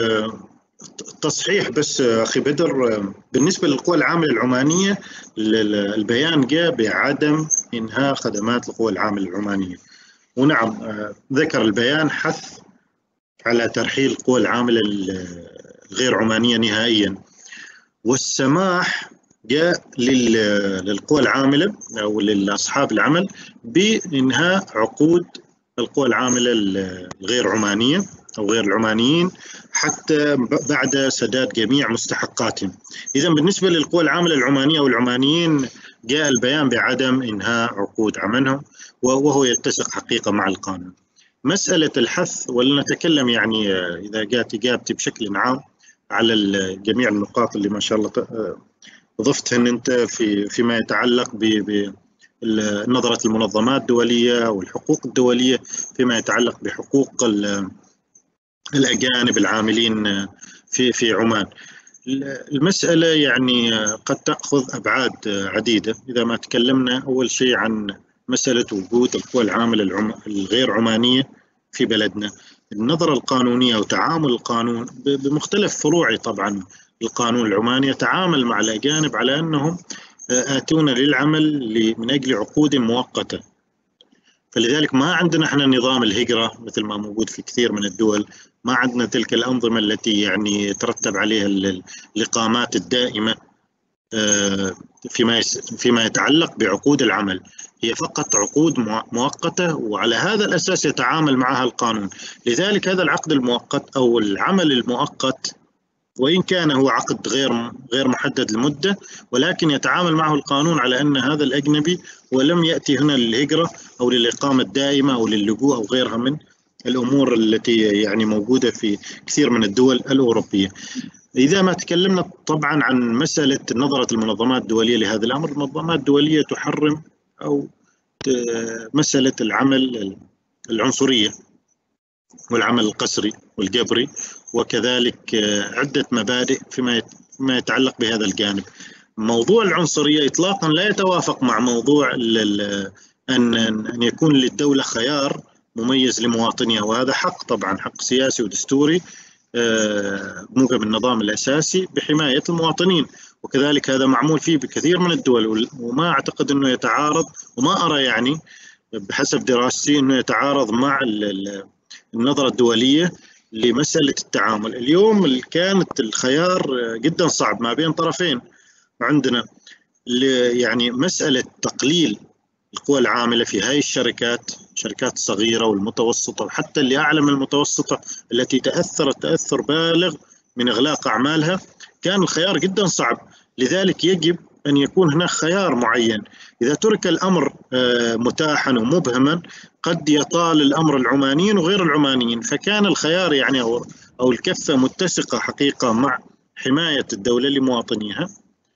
تصحيح بس أخي بدر، بالنسبة للقوى العاملة العمانية البيان جاء بعدم إنهاء خدمات القوى العاملة العمانية، ونعم ذكر البيان حث على ترحيل القوى العاملة الغير عمانية نهائيا، والسماح جاء للقوى العاملة أو لأصحاب العمل بإنهاء عقود القوى العاملة الغير عمانية أو غير العمانيين حتى بعد سداد جميع مستحقاتهم. إذا بالنسبة للقوى العاملة العمانية والعمانيين جاء البيان بعدم إنهاء عقود عملهم، وهو يتسق حقيقة مع القانون. مسألة الحث، ولنتكلم يعني إذا جاءت إجابتي بشكل عام على جميع النقاط اللي ما شاء الله ضفتهن أنت في فيما يتعلق بنظرة المنظمات الدولية والحقوق الدولية فيما يتعلق بحقوق الأجانب العاملين في في عمان. المسألة يعني قد تأخذ أبعاد عديدة. إذا ما تكلمنا أول شيء عن مسألة وجود القوى العاملة الغير عمانية في بلدنا، النظرة القانونية وتعامل القانون بمختلف فروعه، طبعا القانون العماني يتعامل مع الأجانب على أنهم آتون للعمل من أجل عقود مؤقتة، فلذلك ما عندنا احنا نظام الهجرة مثل ما موجود في كثير من الدول، ما عندنا تلك الأنظمة التي يعني يترتب عليها الإقامات الدائمة فيما فيما يتعلق بعقود العمل، هي فقط عقود مؤقتة، وعلى هذا الأساس يتعامل معها القانون. لذلك هذا العقد المؤقت أو العمل المؤقت وإن كان هو عقد غير غير محدد المدة، ولكن يتعامل معه القانون على أن هذا الأجنبي ولم يأتي هنا للهجرة أو للإقامة الدائمة أو للجوء أو غيرها من الأمور التي يعني موجودة في كثير من الدول الأوروبية. إذا ما تكلمنا طبعا عن مسألة نظرة المنظمات الدولية لهذا الأمر، المنظمات الدولية تحرم أو مسألة العمل العنصرية والعمل القسري والجبري، وكذلك عدة مبادئ فيما يتعلق بهذا الجانب. موضوع العنصرية إطلاقا لا يتوافق مع موضوع أن أن يكون للدولة خيار مميز لمواطنيها، وهذا حق طبعا، حق سياسي ودستوري موجب النظام الأساسي بحماية المواطنين، وكذلك هذا معمول فيه بكثير من الدول، وما أعتقد أنه يتعارض، وما أرى يعني بحسب دراستي أنه يتعارض مع النظرة الدولية لمسألة التعامل. اليوم كانت الخيار جدا صعب ما بين طرفين عندنا، يعني مسألة تقليل القوى العاملة في هاي الشركات، الشركات الصغيرة والمتوسطة وحتى اللي أعلى من المتوسطة التي تأثرت تأثر بالغ من إغلاق أعمالها، كان الخيار جدا صعب. لذلك يجب أن يكون هناك خيار معين. إذا ترك الأمر متاحا ومبهما قد يطال الأمر العمانيين وغير العمانيين، فكان الخيار يعني أو, أو الكفة متسقة حقيقة مع حماية الدولة لمواطنيها،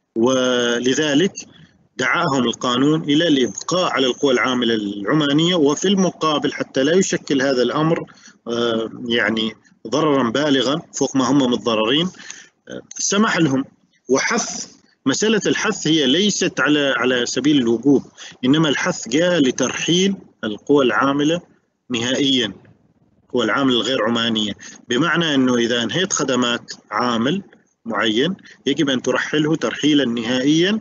ولذلك دعاهم القانون إلى الإبقاء على القوى العاملة العمانية، وفي المقابل حتى لا يشكل هذا الأمر يعني ضررا بالغا فوق ما هم متضررين سمح لهم. وحث مسألة الحث هي ليست على على سبيل الوجوب، إنما الحث جاء لترحيل القوى العاملة نهائيا، القوى العاملة الغير عمانية، بمعنى أنه إذا انهيت خدمات عامل معين يجب أن ترحله ترحيلا نهائيا،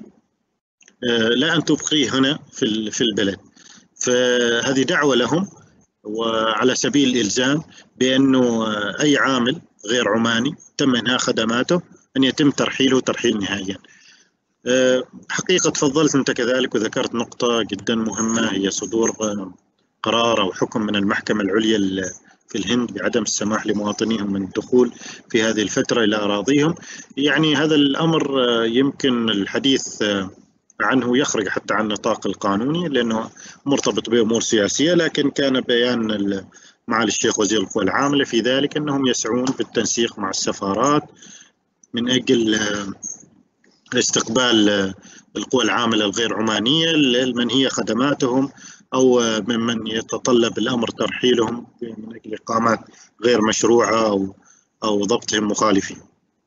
لا أن تبقيه هنا في في البلد. فهذه دعوة لهم وعلى سبيل الإلزام بأنه أي عامل غير عماني تم إنهاء خدماته أن يتم ترحيله ترحيل نهائيا. حقيقة تفضلت أنت كذلك وذكرت نقطة جدا مهمة، هي صدور قرار أو حكم من المحكمة العليا في الهند بعدم السماح لمواطنيهم من الدخول في هذه الفترة إلى أراضيهم. يعني هذا الأمر يمكن الحديث عنه يخرج حتى عن النطاق القانوني لأنه مرتبط بأمور سياسية، لكن كان بيان معالي الشيخ وزير القوى العاملة في ذلك أنهم يسعون بالتنسيق مع السفارات من أجل استقبال القوى العاملة الغير عمانية المنهية خدماتهم أو ممن يتطلب الأمر ترحيلهم من أجل إقامات غير مشروعة أو أو ضبطهم مخالفين.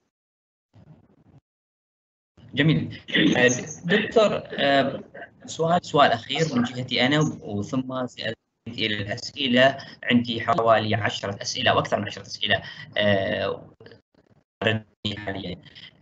جميل. دكتور، سؤال سؤال أخير من جهتي أنا وثم سألت إلى الأسئلة. عندي حوالي عشرة أسئلة وأكثر من عشرة أسئلة حاليا.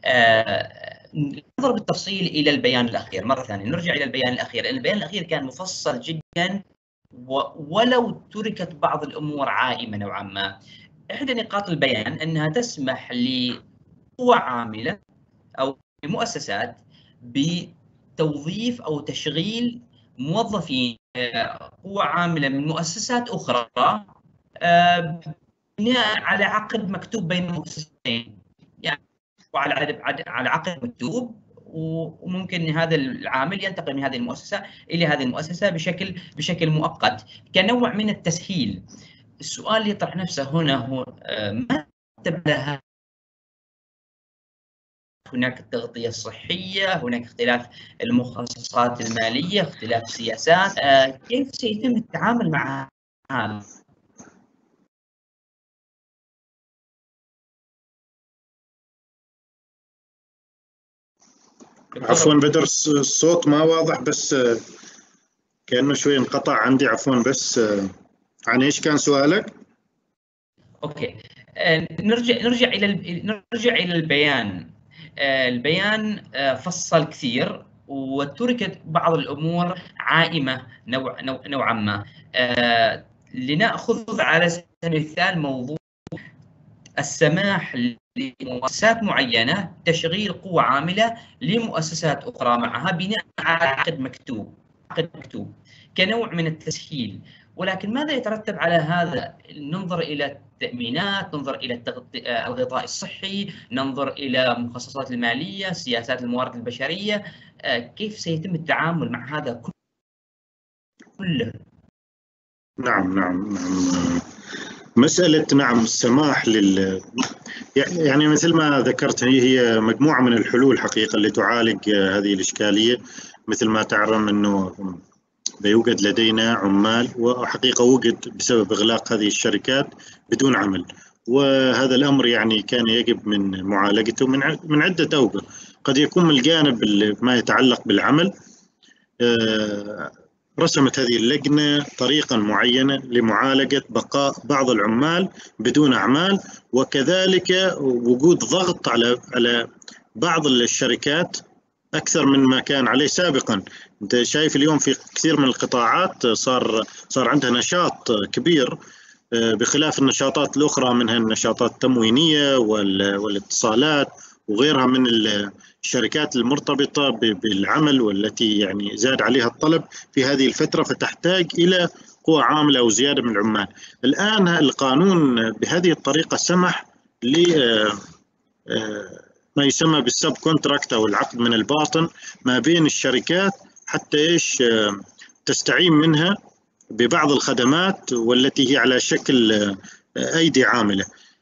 ننظر بالتفصيل إلى البيان الأخير مرة ثانية، نرجع إلى البيان الأخير. البيان الأخير كان مفصل جدا ولو تركت بعض الأمور عائمة نوعا ما. إحدى نقاط البيان أنها تسمح لقوى عاملة أو مؤسسات بتوظيف أو تشغيل موظفين قوى عاملة من مؤسسات أخرى بناء على عقد مكتوب بين المؤسستين، يعني وعلى على عقد مكتوب، وممكن هذا العامل ينتقل من هذه المؤسسة إلى هذه المؤسسة بشكل بشكل مؤقت كنوع من التسهيل. السؤال اللي يطرح نفسه هنا هو ما تبع هناك التغطية الصحية، هناك اختلاف المخصصات المالية، اختلاف السياسات، كيف سيتم التعامل مع هذا؟ عفوا بدر، الصوت ما واضح بس كأنه شوي انقطع عندي. عفوا بس عن ايش كان سؤالك؟ اوكي، نرجع نرجع الى نرجع الى البيان. البيان فصل كثير وتركت بعض الامور عائمه نوع نوعا ما. لناخذ على سبيل المثال موضوع السماح لمؤسسات معينه تشغيل قوى عامله لمؤسسات اخرى معها بناء على عقد مكتوب عقد مكتوب كنوع من التسهيل. ولكن ماذا يترتب على هذا؟ ننظر الى التامينات، ننظر الى الغطاء الصحي، ننظر الى المخصصات الماليه، سياسات الموارد البشريه. كيف سيتم التعامل مع هذا كله؟ نعم نعم نعم مسألة نعم السماح لل يعني مثل ما ذكرت هي هي مجموعة من الحلول حقيقة اللي تعالج هذه الإشكالية. مثل ما تعلم أنه بيوجد لدينا عمال وحقيقة وجد بسبب إغلاق هذه الشركات بدون عمل، وهذا الأمر يعني كان يجب من معالجته من من عدة أوجه. قد يكون من الجانب ما يتعلق بالعمل، رسمت هذه اللجنة طريقا معينة لمعالجة بقاء بعض العمال بدون أعمال، وكذلك وجود ضغط على على بعض الشركات أكثر من ما كان عليه سابقا. أنت شايف اليوم في كثير من القطاعات صار صار عندها نشاط كبير بخلاف النشاطات الأخرى، منها النشاطات التموينية والاتصالات وغيرها من الشركات المرتبطة بالعمل والتي يعني زاد عليها الطلب في هذه الفترة، فتحتاج إلى قوى عاملة أو زيادة من العمال. الآن القانون بهذه الطريقة سمح ل ما يسمى بالسب كونتراكت أو العقد من الباطن ما بين الشركات حتى إيش تستعين منها ببعض الخدمات والتي هي على شكل أيدي عاملة.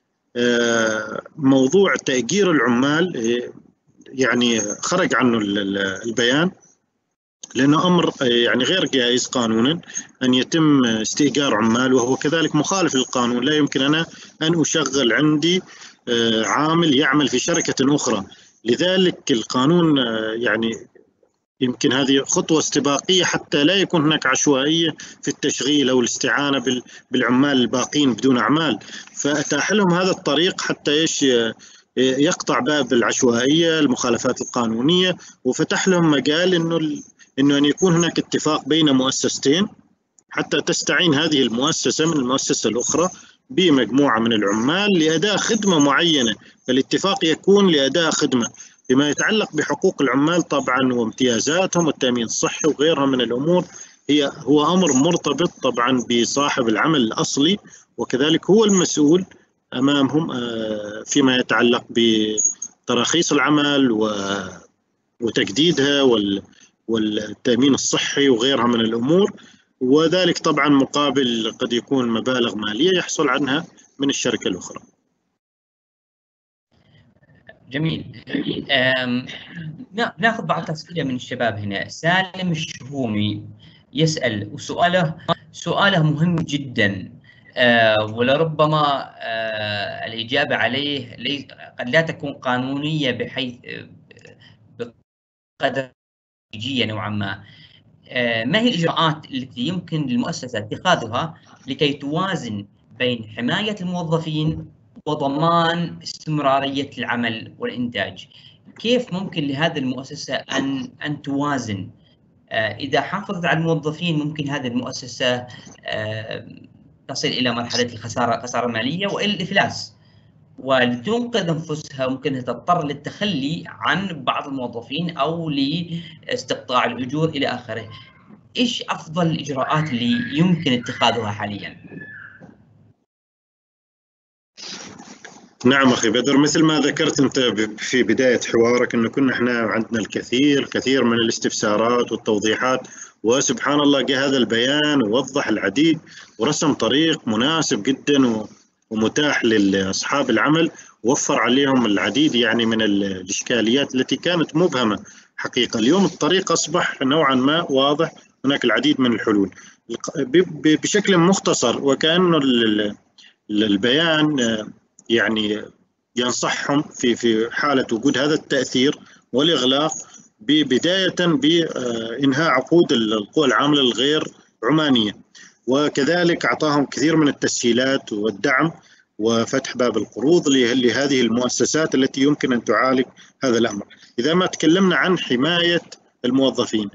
موضوع تأجير العمال يعني خرج عنه البيان لأنه أمر يعني غير جائز قانونا أن يتم استئجار عمال، وهو كذلك مخالف للقانون. لا يمكن أنا أن أشغل عندي عامل يعمل في شركة أخرى. لذلك القانون يعني يمكن هذه خطوة استباقية حتى لا يكون هناك عشوائية في التشغيل أو الاستعانة بالعمال الباقين بدون أعمال، فأتاح لهم هذا الطريق حتى إيش يقطع باب العشوائية المخالفات القانونية، وفتح لهم مجال إنه إنه أن يكون هناك اتفاق بين مؤسستين حتى تستعين هذه المؤسسة من المؤسسة الأخرى بمجموعة من العمال لأداء خدمة معينة. فالاتفاق يكون لأداء خدمة بما يتعلق بحقوق العمال طبعا وامتيازاتهم والتأمين الصحي وغيرها من الأمور. هي هو أمر مرتبط طبعا بصاحب العمل الأصلي، وكذلك هو المسؤول أمامهم فيما يتعلق بتراخيص العمل وتجديدها والتأمين الصحي وغيرها من الأمور، وذلك طبعا مقابل قد يكون مبالغ مالية يحصل عنها من الشركة الأخرى. جميل. ناخذ بعض الأسئلة من الشباب هنا. سالم الشهومي يسأل، وسؤاله سؤاله مهم جدا، أه ولربما أه الإجابة عليه قد لا تكون قانونية بحيث بقدر جية نوعا ما. أه ما هي الإجراءات التي يمكن للمؤسسة اتخاذها لكي توازن بين حماية الموظفين وضمان استمرارية العمل والإنتاج؟ كيف ممكن لهذه المؤسسة أن أن توازن؟ آه إذا حافظت على الموظفين ممكن هذه المؤسسة آه تصل إلى مرحلة الخسارة خسارة مالية وإلى الإفلاس، ولتنقذ أنفسها ممكن تضطر للتخلي عن بعض الموظفين أو لاستقطاع الأجور إلى آخره. إيش أفضل الإجراءات اللي يمكن اتخاذها حالياً؟ نعم أخي بدر، مثل ما ذكرت أنت في بداية حوارك أنه كنا إحنا عندنا الكثير كثير من الاستفسارات والتوضيحات، وسبحان الله جاء هذا البيان ووضح العديد ورسم طريق مناسب جدا ومتاح لأصحاب العمل، ووفر عليهم العديد يعني من الإشكاليات التي كانت مبهمة حقيقة. اليوم الطريق أصبح نوعا ما واضح، هناك العديد من الحلول بشكل مختصر، وكأنه البيان يعني ينصحهم في في حالة وجود هذا التأثير والإغلاق بداية بإنهاء عقود القوى العاملة الغير عمانية، وكذلك أعطاهم كثير من التسهيلات والدعم وفتح باب القروض لهذه المؤسسات التي يمكن أن تعالج هذا الأمر. إذا ما تكلمنا عن حماية الموظفين،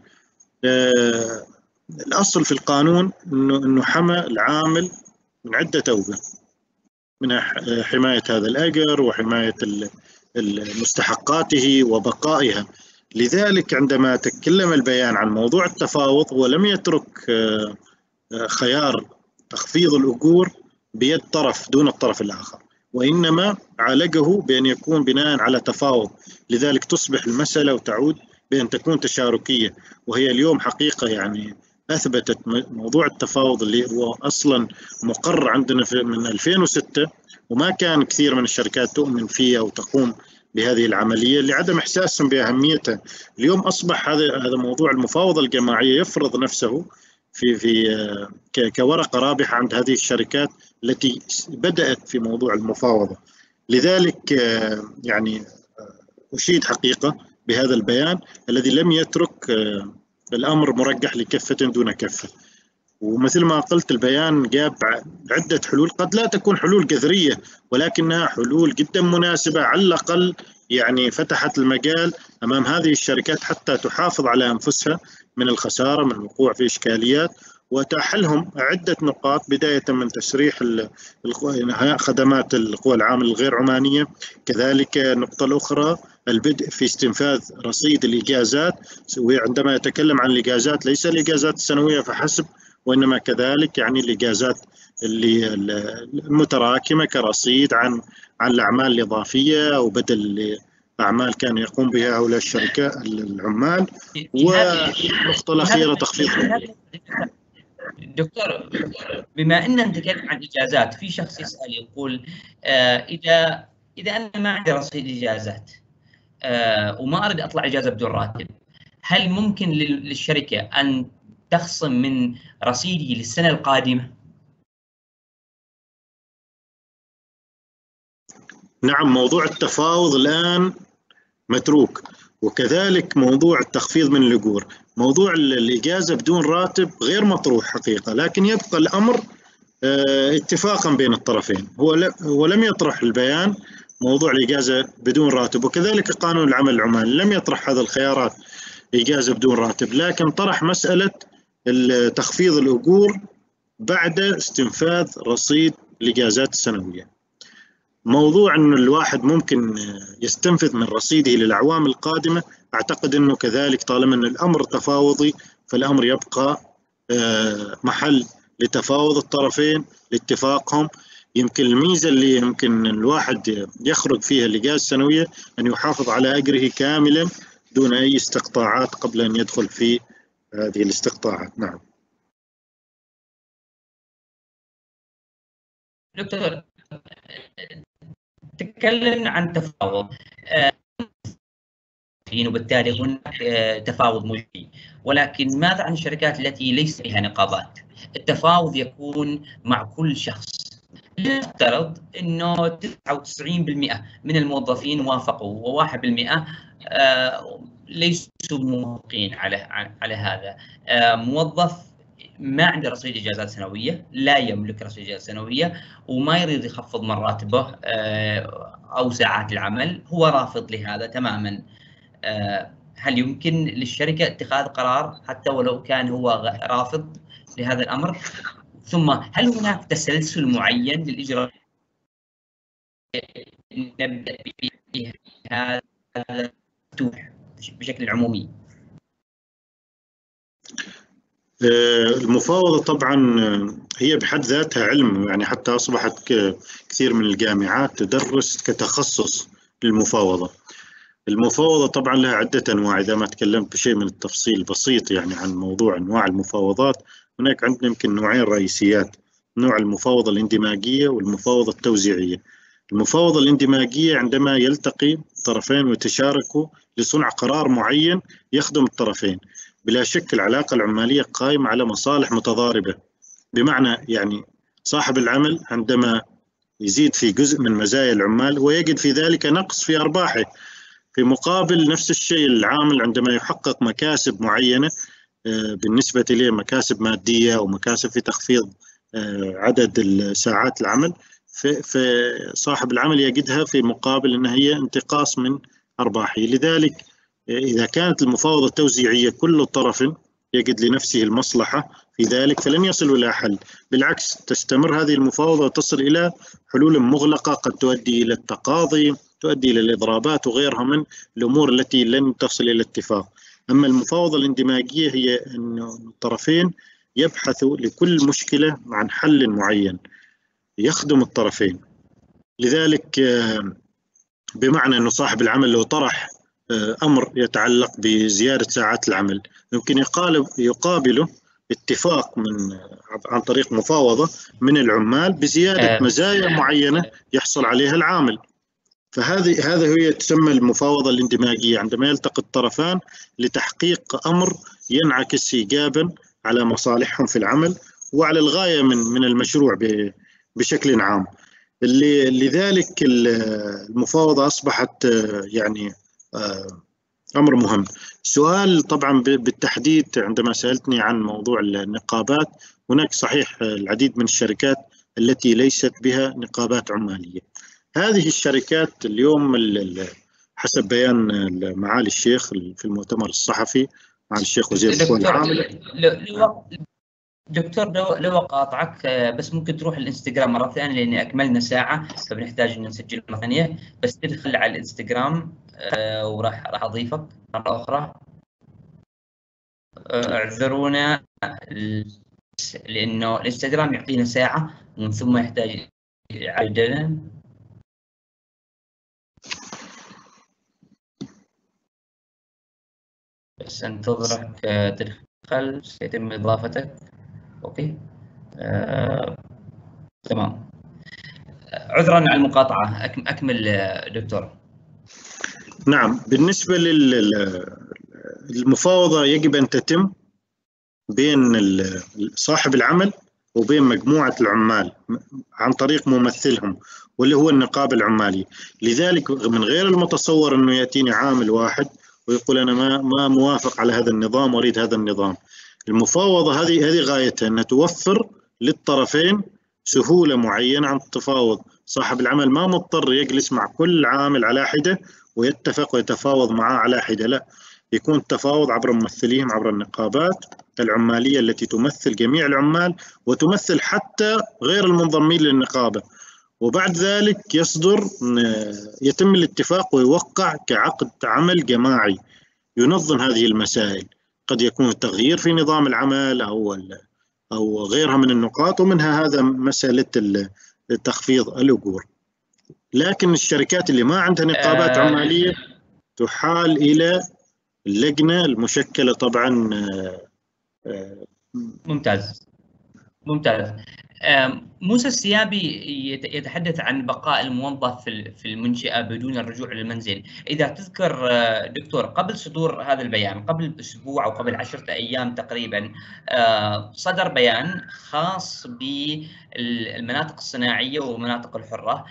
الأصل في القانون أنه حمى العامل من عدة أوجه، من حماية هذا الأجر وحماية مستحقاته وبقائها. لذلك عندما تكلم البيان عن موضوع التفاوض ولم يترك خيار تخفيض الأجور بيد طرف دون الطرف الآخر، وإنما عالجه بأن يكون بناء على تفاوض. لذلك تصبح المسألة وتعود بأن تكون تشاركية، وهي اليوم حقيقة يعني أثبتت موضوع التفاوض اللي هو أصلا مقر عندنا من ألفين وستة، وما كان كثير من الشركات تؤمن فيه أو تقوم بهذه العملية لعدم إحساسهم بأهميتها. اليوم أصبح هذا هذا موضوع المفاوضة الجماعية يفرض نفسه في في كورقة رابحة عند هذه الشركات التي بدأت في موضوع المفاوضة. لذلك يعني أشيد حقيقة بهذا البيان الذي لم يترك الأمر مرجح لكفة دون كفة، ومثل ما قلت البيان جاب عدة حلول قد لا تكون حلول جذرية، ولكنها حلول جدا مناسبة، على الأقل يعني فتحت المجال أمام هذه الشركات حتى تحافظ على أنفسها من الخسارة، من الوقوع في إشكاليات، وتحلهم عدة نقاط، بداية من تسريح خدمات القوى العاملة الغير عمانية. كذلك النقطة الأخرى البدء في استنفاذ رصيد الإجازات، وعندما يتكلم عن الإجازات ليس الإجازات السنوية فحسب، وإنما كذلك يعني الإجازات اللي المتراكمة كرصيد عن عن الأعمال الإضافية أو بدل أعمال كان يقوم بها هؤلاء الشركات العمال. والنقطة الأخيرة تخفيض. دكتور، بما أننا نتكلم عن إجازات، في شخص يسأل يقول آه إذا إذا أنا ما عندي رصيد إجازات آه وما أريد أطلع إجازة بدون راتب، هل ممكن للشركة أن تخصم من رصيدي للسنة القادمة؟ نعم، موضوع التفاوض الآن متروك، وكذلك موضوع التخفيض من الأجور. موضوع الإجازة بدون راتب غير مطروح حقيقة، لكن يبقى الأمر اتفاقا بين الطرفين. هو ولم يطرح البيان موضوع الإجازة بدون راتب، وكذلك قانون العمل العماني لم يطرح هذا الخيارات إجازة بدون راتب، لكن طرح مسألة تخفيض الأجور بعد استنفاذ رصيد الإجازات السنوية. موضوع أن الواحد ممكن يستنفذ من رصيده للأعوام القادمة، أعتقد أنه كذلك طالما أن الأمر تفاوضي فالأمر يبقى محل لتفاوض الطرفين لاتفاقهم. يمكن الميزة اللي يمكن الواحد يخرج فيها الإجازة السنوية أن يحافظ على أجره كاملا دون أي استقطاعات قبل أن يدخل في هذه الاستقطاعات. نعم دكتور، تكلمنا عن تفاوض وبالتالي هناك تفاوض موجود، ولكن ماذا عن الشركات التي ليس لها نقابات؟ التفاوض يكون مع كل شخص. نفترض انه تسعة وتسعين بالمئة من الموظفين وافقوا وواحد بالمئة ليسوا موافقين على على هذا. موظف ما عنده رصيد اجازات سنويه، لا يملك رصيد اجازات سنويه، وما يريد يخفض من راتبه او ساعات العمل، هو رافض لهذا تماما. هل يمكن للشركه اتخاذ قرار حتى ولو كان هو رافض لهذا الامر؟ ثم هل هناك تسلسل معين للاجراء نبدا بهذا بشكل عمومي؟ المفاوضة طبعا هي بحد ذاتها علم، يعني حتى أصبحت كثير من الجامعات تدرس كتخصص للمفاوضة. المفاوضة طبعا لها عدة أنواع، إذا ما تكلمت بشيء من التفصيل بسيط يعني عن موضوع أنواع المفاوضات. هناك عندنا يمكن نوعين رئيسيات، نوع المفاوضة الاندماجية والمفاوضة التوزيعية. المفاوضة الاندماجية عندما يلتقي طرفين ويتشاركوا لصنع قرار معين يخدم الطرفين. بلا شك العلاقة العمالية قائمة على مصالح متضاربة، بمعنى يعني صاحب العمل عندما يزيد في جزء من مزايا العمال ويجد في ذلك نقص في أرباحه، في مقابل نفس الشيء العامل عندما يحقق مكاسب معينة بالنسبة له، مكاسب مادية أو مكاسب في تخفيض عدد ساعات العمل، فصاحب العمل يجدها في مقابل أنها هي انتقاص من أرباحه. لذلك إذا كانت المفاوضة التوزيعية كل طرف يجد لنفسه المصلحة في ذلك فلن يصلوا إلى حل، بالعكس تستمر هذه المفاوضة وتصل إلى حلول مغلقة قد تؤدي إلى التقاضي، تؤدي إلى الإضرابات وغيرها من الأمور التي لن تصل إلى اتفاق. أما المفاوضة الاندماجية هي أن الطرفين يبحثوا لكل مشكلة عن حل معين يخدم الطرفين. لذلك بمعنى أنه صاحب العمل لو طرح أمر يتعلق بزيادة ساعات العمل يمكن يقابله اتفاق من عن طريق مفاوضة من العمال بزيادة مزايا معينة يحصل عليها العامل. فهذه هذا هي تسمى المفاوضة الاندماجية، عندما يلتقي الطرفان لتحقيق أمر ينعكس إيجابا على مصالحهم في العمل وعلى الغاية من من المشروع بشكل عام. لذلك المفاوضة أصبحت يعني أمر مهم. سؤال طبعا بالتحديد عندما سألتني عن موضوع النقابات، هناك صحيح العديد من الشركات التي ليست بها نقابات عمالية. هذه الشركات اليوم حسب بيان معالي الشيخ في المؤتمر الصحفي معالي الشيخ وزير القوى العاملة. دكتور لو لو اقاطعك بس ممكن تروح الانستغرام مرة ثانية لأن أكملنا ساعة فبنحتاج إن نسجل مرة ثانية، بس تدخل على الانستغرام وراح راح أضيفك مرة أخرى. اعذرونا لأنه الانستغرام يعطينا ساعة ومن ثم يحتاج عجلة. بس انتظرك تدخل سيتم إضافتك. أوكي آه، تمام. عذرا على المقاطعة، أكمل دكتور. نعم، بالنسبة للمفاوضة يجب أن تتم بين صاحب العمل وبين مجموعة العمال عن طريق ممثلهم واللي هو النقابة العمالية. لذلك من غير المتصور أنه يأتيني عامل واحد ويقول أنا ما ما موافق على هذا النظام وأريد هذا النظام. المفاوضة هذه هذه غايتها أن توفر للطرفين سهولة معينة عن التفاوض. صاحب العمل ما مضطر يجلس مع كل عامل على حدة ويتفق ويتفاوض معه على حدة، لا، يكون التفاوض عبر ممثليهم عبر النقابات العمالية التي تمثل جميع العمال وتمثل حتى غير المنضمين للنقابة. وبعد ذلك يصدر يتم الاتفاق ويوقع كعقد عمل جماعي ينظم هذه المسائل. قد يكون تغيير في نظام العمل أو أو غيرها من النقاط، ومنها هذا مسألة تخفيض الأجور. لكن الشركات اللي ما عندها نقابات عمالية تحال إلى اللجنة المشكلة طبعا. ممتاز ممتاز. موسى السيابي يتحدث عن بقاء الموظف في المنشأة بدون الرجوع للمنزل. إذا تذكر دكتور، قبل صدور هذا البيان، قبل أسبوع أو قبل عشرة أيام تقريبا، صدر بيان خاص بالمناطق الصناعية والمناطق الحرة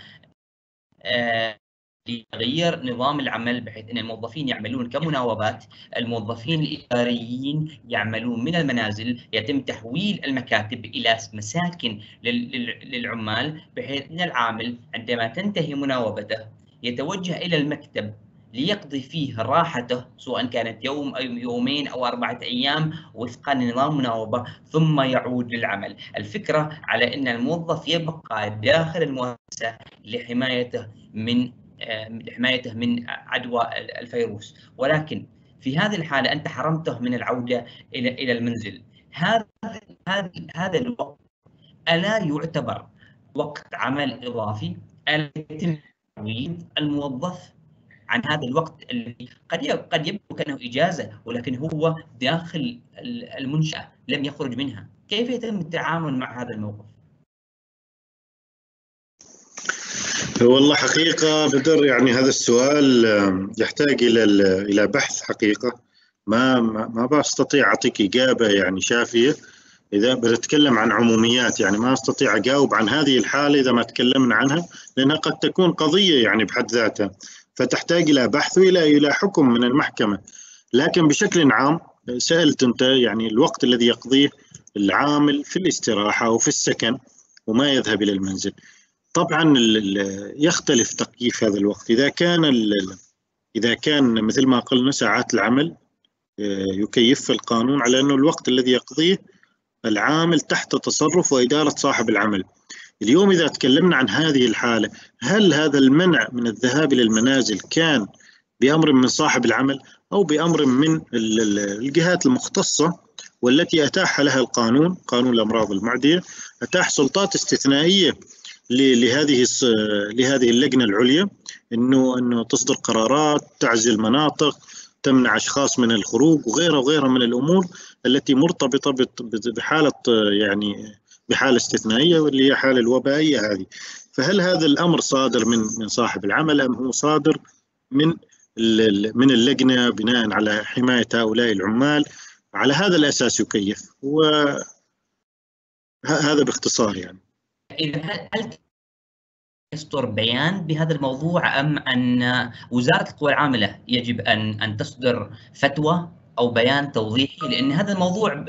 لتغيير نظام العمل، بحيث أن الموظفين يعملون كمناوبات، الموظفين الإداريين يعملون من المنازل، يتم تحويل المكاتب إلى مساكن للعمال، بحيث أن العامل عندما تنتهي مناوبته يتوجه إلى المكتب ليقضي فيه راحته، سواء كانت يوم أو يومين أو أربعة أيام وفقا لنظام مناوبة، ثم يعود للعمل. الفكرة على أن الموظف يبقى داخل المؤسسة لحمايته من لحمايته من عدوى الفيروس، ولكن في هذه الحالة أنت حرمته من العودة إلى إلى المنزل. هذا هذا هذا الوقت ألا يعتبر وقت عمل إضافي؟ ألا يتم تعويض الموظف عن هذا الوقت الذي قد قد يبدو كأنه إجازة، ولكن هو داخل المنشأة لم يخرج منها؟ كيف يتم التعامل مع هذا الموقف؟ والله حقيقة بدر، يعني هذا السؤال يحتاج إلى إلى بحث حقيقة. ما ما بستطيع أعطيك إجابة يعني شافية إذا بنتكلم عن عموميات. يعني ما أستطيع أجاوب عن هذه الحالة إذا ما تكلمنا عنها، لأنها قد تكون قضية يعني بحد ذاتها، فتحتاج إلى بحث وإلى إلى حكم من المحكمة. لكن بشكل عام سألت أنت يعني الوقت الذي يقضيه العامل في الاستراحة أو في السكن وما يذهب إلى المنزل. طبعا يختلف تكييف هذا الوقت. إذا كان إذا كان مثل ما قلنا ساعات العمل يكيف القانون على أنه الوقت الذي يقضيه العامل تحت تصرف وإدارة صاحب العمل. اليوم إذا تكلمنا عن هذه الحالة، هل هذا المنع من الذهاب إلى المنازل كان بأمر من صاحب العمل أو بأمر من الجهات المختصة والتي أتاح لها القانون، قانون الأمراض المعدية، أتاح سلطات استثنائية لهذه لهذه اللجنة العليا إنه إنه تصدر قرارات تعزل مناطق، تمنع أشخاص من الخروج وغيرها وغيرها من الأمور التي مرتبطة بحالة يعني بحالة استثنائية واللي هي حالة الوبائية هذه. فهل هذا الأمر صادر من من صاحب العمل أم هو صادر من من اللجنة بناء على حماية هؤلاء العمال؟ على هذا الأساس يكيف، وهذا باختصار يعني. إذا هل يصدر بيان بهذا الموضوع، أم أن وزارة القوى العاملة يجب أن أن تصدر فتوى أو بيان توضيحي؟ لأن هذا الموضوع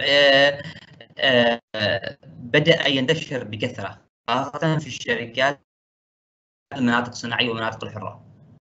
بدأ ينتشر بكثرة خاصة في الشركات المناطق الصناعية والمناطق الحرة.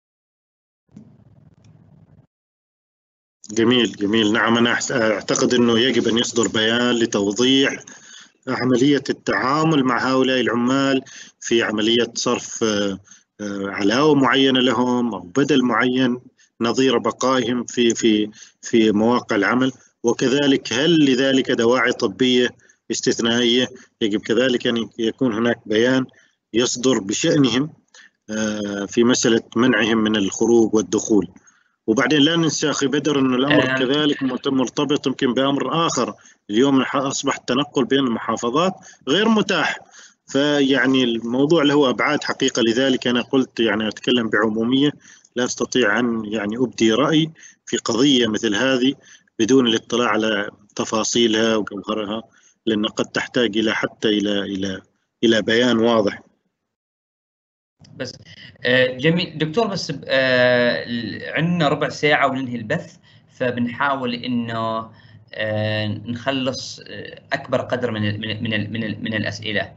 جميل جميل نعم، أنا أعتقد أنه يجب أن يصدر بيان لتوضيح عملية التعامل مع هؤلاء العمال في عملية صرف علاوة معينة لهم أو بدل معين نظير بقائهم في في في مواقع العمل، وكذلك هل لذلك دواعي طبية استثنائية. يجب كذلك أن يكون هناك بيان يصدر بشأنهم في مسألة منعهم من الخروج والدخول. وبعدين لا ننسى أخي بدر أن الأمر كذلك مرتبط يمكن بأمر آخر. اليوم أصبح التنقل بين المحافظات غير متاح، فيعني الموضوع له أبعاد حقيقة. لذلك أنا قلت يعني أتكلم بعمومية، لا أستطيع أن يعني أبدي رأي في قضية مثل هذه بدون الاطلاع على تفاصيلها وجوهرها، لأن قد تحتاج إلى حتى إلى إلى إلى بيان واضح. بس جميل دكتور، بس عندنا ربع ساعة وننهي البث، فبنحاول إنه نخلص أكبر قدر من من من من, من الأسئلة.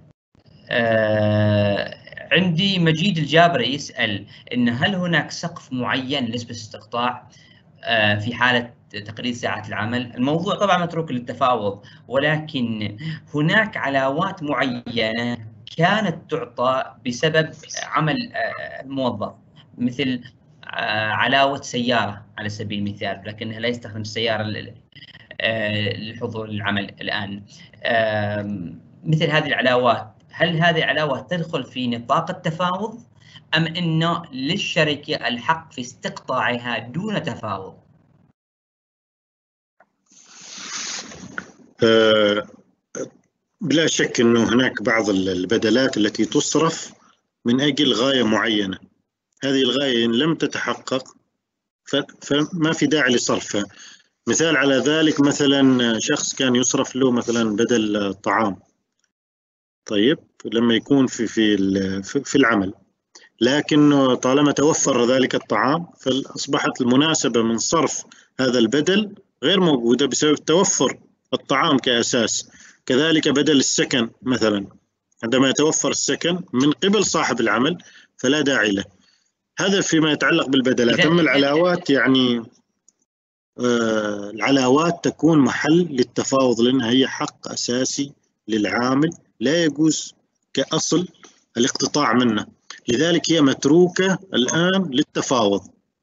عندي مجيد الجابري يسأل إن هل هناك سقف معين لنسبة استقطاع في حالة تقليل ساعات العمل؟ الموضوع طبعا متروك للتفاوض، ولكن هناك علاوات معينة كانت تعطى بسبب عمل الموظف، مثل علاوة سيارة على سبيل المثال، لكنها لا يستخدم السيارة للحضور للعمل الآن. مثل هذه العلاوات، هل هذه العلاوات تدخل في نطاق التفاوض أم أنه للشركة الحق في استقطاعها دون تفاوض؟ بلا شك أنه هناك بعض البدلات التي تصرف من أجل غاية معينة، هذه الغاية إن لم تتحقق فما في داعي لصرفها. مثال على ذلك مثلا شخص كان يصرف له مثلا بدل الطعام، طيب لما يكون في في في العمل، لكن طالما توفر ذلك الطعام فأصبحت المناسبة من صرف هذا البدل غير موجودة بسبب توفر الطعام كأساس. كذلك بدل السكن مثلا، عندما يتوفر السكن من قبل صاحب العمل فلا داعي له. هذا فيما يتعلق بالبدلات. أما العلاوات يعني آه العلاوات تكون محل للتفاوض، لأنها هي حق أساسي للعامل لا يجوز كأصل الاقتطاع منه، لذلك هي متروكة الآن للتفاوض.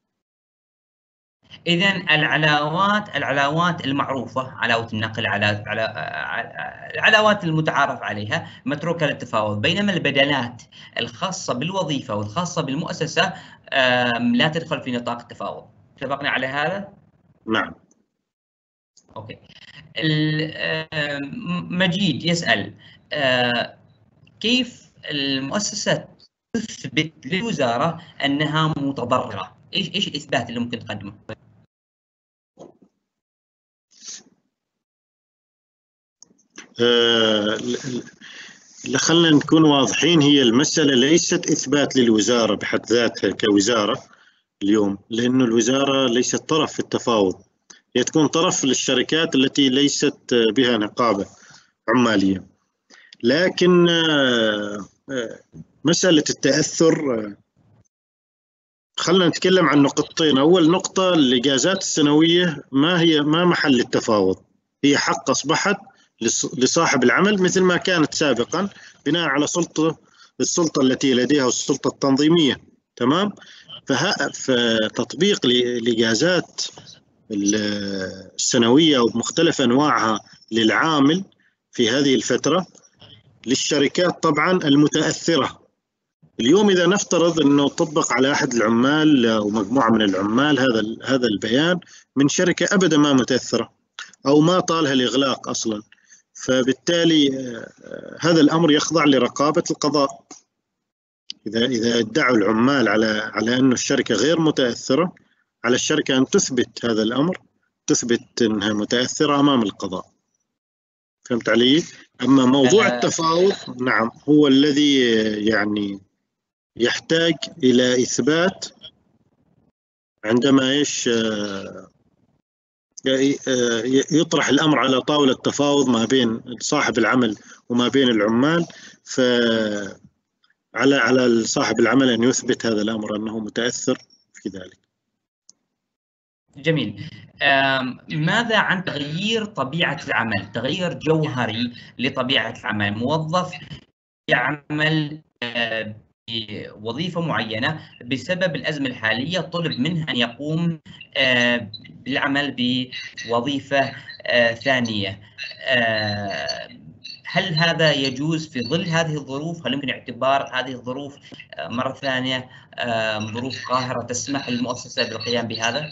إذن العلاوات العلاوات المعروفة، علاوة النقل، علاوات العلاوات المتعارف عليها متروكة للتفاوض، بينما البدلات الخاصة بالوظيفة والخاصة بالمؤسسة لا تدخل في نطاق التفاوض. اتفقنا على هذا؟ نعم. أوكي. مجيد يسأل كيف المؤسسة تثبت للوزارة أنها متضررة؟ إيش إيش الإثبات اللي ممكن تقدمه؟ آه خلينا نكون واضحين، هي المسألة ليست إثبات للوزارة بحد ذاتها كوزارة اليوم، لأنه الوزارة ليست طرف في التفاوض، هي تكون طرف للشركات التي ليست بها نقابة عمالية. لكن مسألة التأثر خلينا نتكلم عن نقطتين. أول نقطة الإجازات السنوية ما هي ما محل التفاوض، هي حق أصبحت لصاحب العمل مثل ما كانت سابقا بناء على سلطة السلطة التي لديها السلطة التنظيمية. تمام. فتطبيق الإجازات السنوية ومختلف أنواعها للعامل في هذه الفترة للشركات طبعا المتأثرة. اليوم إذا نفترض أنه طبق على أحد العمال أو مجموعة من العمال هذا هذا البيان من شركة أبدا ما متأثرة أو ما طالها الإغلاق أصلا، فبالتالي هذا الأمر يخضع لرقابة القضاء. إذا إذا ادعوا العمال على على أنه الشركة غير متأثرة، على الشركة أن تثبت هذا الأمر، تثبت أنها متأثرة أمام القضاء. فهمت علي؟ أما موضوع التفاوض نعم هو الذي يعني يحتاج إلى إثبات عندما إيش يطرح الأمر على طاولة التفاوض ما بين صاحب العمل وما بين العمال، فعلى على صاحب العمل أن يثبت هذا الأمر أنه متأثر في ذلك. جميل. ماذا عن تغيير طبيعة العمل، تغيير جوهري لطبيعة العمل؟ موظف يعمل بوظيفة معينة بسبب الأزمة الحالية طلب منه أن يقوم بالعمل بوظيفة ثانية، هل هذا يجوز في ظل هذه الظروف؟ هل يمكن اعتبار هذه الظروف مرة ثانية ظروف قاهرة تسمح للمؤسسة بالقيام بهذا؟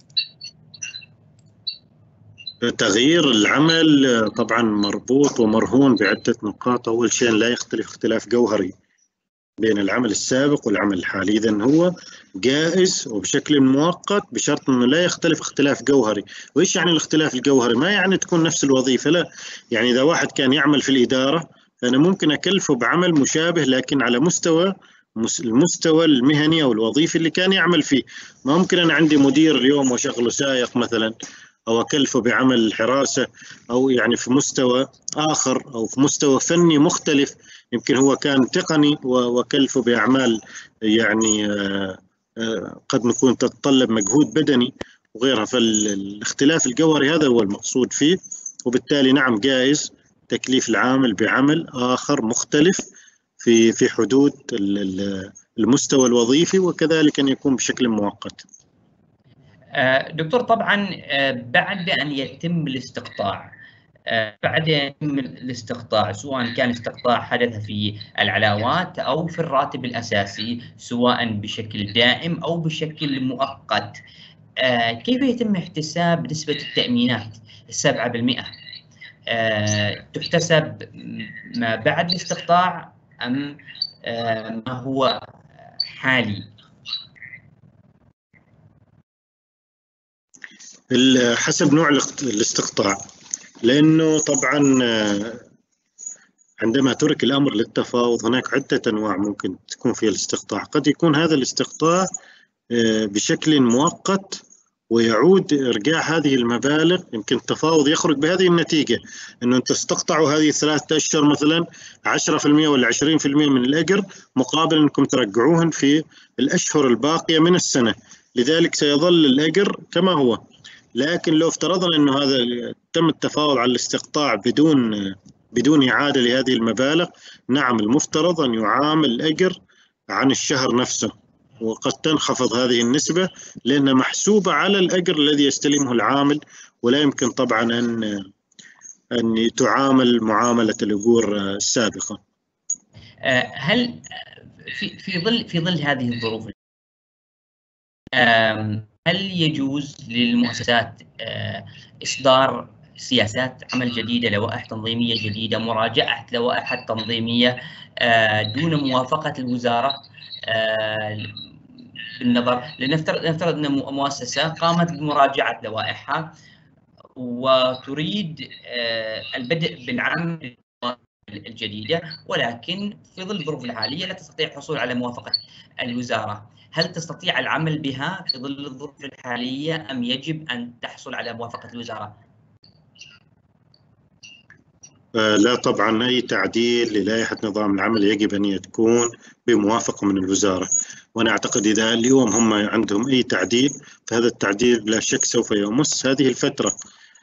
تغيير العمل طبعا مربوط ومرهون بعدة نقاط. أول شيء لا يختلف اختلاف جوهري بين العمل السابق والعمل الحالي، إذن هو جائز وبشكل مؤقت بشرط أنه لا يختلف اختلاف جوهري. وإيش يعني الاختلاف الجوهري؟ ما يعني تكون نفس الوظيفة، لا، يعني إذا واحد كان يعمل في الإدارة فأنا ممكن أكلفه بعمل مشابه لكن على مستوى المستوى المهني أو الوظيفي اللي كان يعمل فيه. ما ممكن أنا عندي مدير اليوم وشغله سائق مثلا، أو أكلفه بعمل حراسة، أو يعني في مستوى آخر أو في مستوى فني مختلف، يمكن هو كان تقني وكلفه بأعمال يعني قد نكون تتطلب مجهود بدني وغيرها. فالاختلاف الجوهري هذا هو المقصود فيه، وبالتالي نعم جائز تكليف العامل بعمل آخر مختلف في في حدود المستوى الوظيفي، وكذلك أن يكون بشكل مؤقت. دكتور، طبعا بعد أن يتم الاستقطاع بعد أن يتم الاستقطاع سواء كان استقطاع حدث في العلاوات أو في الراتب الأساسي سواء بشكل دائم أو بشكل مؤقت، كيف يتم احتساب نسبة التأمينات السبعة بالمئة؟ تحتسب ما بعد الاستقطاع أم ما هو حالي؟ حسب نوع الاستقطاع، لأنه طبعا عندما ترك الأمر للتفاوض هناك عدة أنواع ممكن تكون فيها الاستقطاع. قد يكون هذا الاستقطاع بشكل مؤقت ويعود إرجاع هذه المبالغ، يمكن التفاوض يخرج بهذه النتيجة أنه أنت تستقطعوا هذه الثلاثة أشهر مثلا عشرة بالمئة ولا عشرين بالمئة من الأجر مقابل أنكم ترجعوهن في الأشهر الباقية من السنة، لذلك سيظل الأجر كما هو. لكن لو افترضنا أنه هذا تم التفاوض على الاستقطاع بدون بدون إعادة لهذه المبالغ، نعم المفترض أن يعامل الأجر عن الشهر نفسه، وقد تنخفض هذه النسبة لأنها محسوبة على الأجر الذي يستلمه العامل، ولا يمكن طبعا أن أن تعامل معاملة الأجور السابقة. هل في في ظل في ظل هذه الظروف هل يجوز للمؤسسات إصدار سياسات عمل جديدة، لوائح تنظيمية جديدة، مراجعة لوائح تنظيمية دون موافقة الوزارة؟ بالنظر لنفترض نفترض أن مؤسسة قامت بمراجعة لوائحها وتريد البدء بالعمل الجديدة، ولكن في ظل الظروف الحالية لا تستطيع الحصول على موافقة الوزارة، هل تستطيع العمل بها في ظل الظروف الحالية أم يجب أن تحصل على موافقة الوزارة؟ لا طبعا، أي تعديل للائحة نظام العمل يجب أن تكون بموافقة من الوزارة، وأنا أعتقد إذا اليوم هم عندهم أي تعديل فهذا التعديل بلا شك سوف يمس هذه الفترة.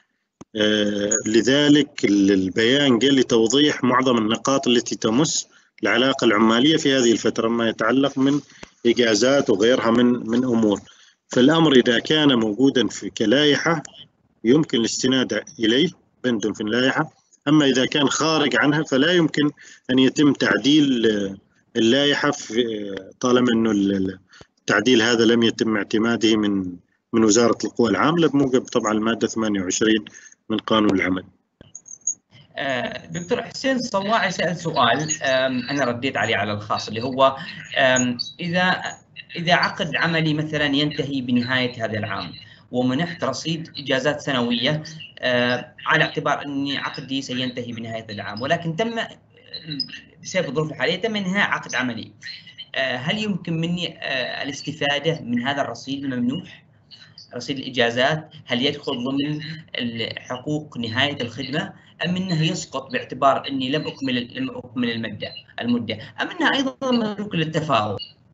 لذلك البيان قال لتوضيح معظم النقاط التي تمس العلاقة العمالية في هذه الفترة، ما يتعلق من إجازات وغيرها من من أمور. فالأمر إذا كان موجودا في كلائحة يمكن الاستناد إليه بند في اللائحة، أما إذا كان خارج عنها فلا يمكن أن يتم تعديل اللائحة طالما أنه التعديل هذا لم يتم اعتماده من من وزارة القوى العاملة بموجب طبعا المادة ثمانية وعشرين من قانون العمل. دكتور حسين صواعي سأل سؤال أنا رديت عليه على الخاص، اللي هو إذا إذا عقد عملي مثلا ينتهي بنهاية هذا العام ومنحت رصيد إجازات سنوية على اعتبار أن عقدي سينتهي بنهاية العام، ولكن تم بسبب الظروف الحالية تم إنهاء عقد عملي، هل يمكن مني الاستفادة من هذا الرصيد الممنوح، رصيد الإجازات؟ هل يدخل ضمن حقوق نهاية الخدمة أم أنه يسقط باعتبار أني لم أكمل لم أكمل المدة المدة أم أنها أيضا متروك للتفاوض؟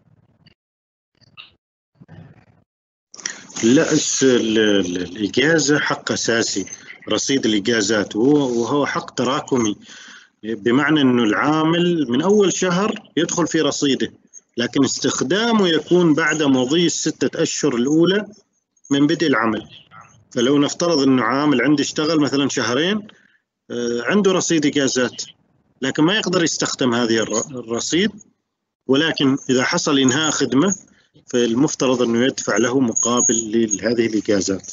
لا، الإجازة حق أساسي، رصيد الإجازات وهو حق تراكمي، بمعنى أنه العامل من أول شهر يدخل في رصيده، لكن استخدامه يكون بعد مضي الستة أشهر الأولى من بدء العمل. فلو نفترض أنه عامل عنده اشتغل مثلا شهرين عنده رصيد إجازات، لكن ما يقدر يستخدم هذه الرصيد، ولكن إذا حصل إنهاء خدمة فالمفترض أنه يدفع له مقابل لهذه الإجازات.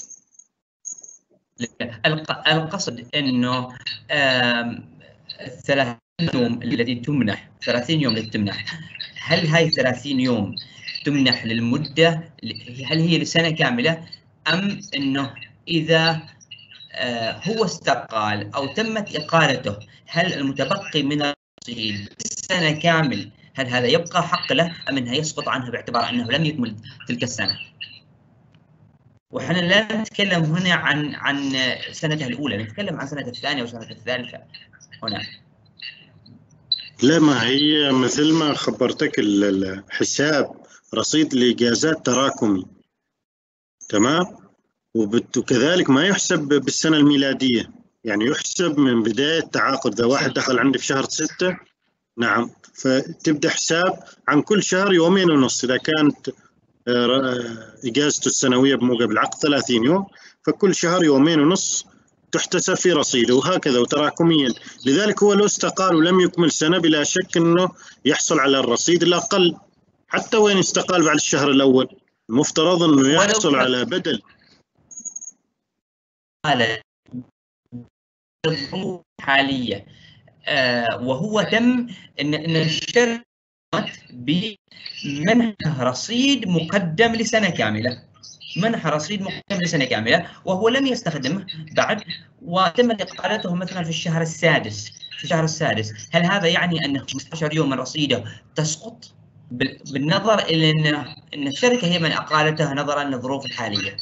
القصد أنه الثلاثين يوم الذي تمنح ثلاثين يوم التي تمنح، هل هاي ثلاثين يوم تمنح للمدة، هل هي لسنة كاملة أم أنه إذا هو استقال أو تمت إقالته هل المتبقي من الرصيد سنة كامل هل هذا يبقى حق له أم أنه يسقط عنه باعتبار أنه لم يكمل تلك السنة؟ وحنا لا نتكلم هنا عن عن سنته الأولى، نتكلم عن سنة الثانية وسنة الثالثة هنا. لا، ما هي مثل ما خبرتك الحساب رصيد الإجازات تراكمي، تمام، وكذلك ما يحسب بالسنة الميلادية، يعني يحسب من بداية تعاقد. إذا واحد دخل عندي في شهر ستة، نعم، فتبدأ حساب عن كل شهر يومين ونص. إذا كانت إجازته السنوية بموجب العقد ثلاثين يوم، فكل شهر يومين ونص تحتسب في رصيده، وهكذا وتراكميا. لذلك هو لو استقال ولم يكمل سنة بلا شك أنه يحصل على الرصيد الأقل، حتى وين استقال بعد الشهر الأول المفترض أنه يحصل على بدل. الظروف الحاليه، وهو تم ان ان الشركه بمنح رصيد مقدم لسنه كامله، منح رصيد مقدم لسنه كامله وهو لم يستخدمه بعد، وتم اقالته مثلا في الشهر السادس في الشهر السادس. هل هذا يعني ان خمسة عشر يوم من رصيده تسقط بالنظر الى ان ان الشركه هي من اقالتها نظرا للظروف الحاليه؟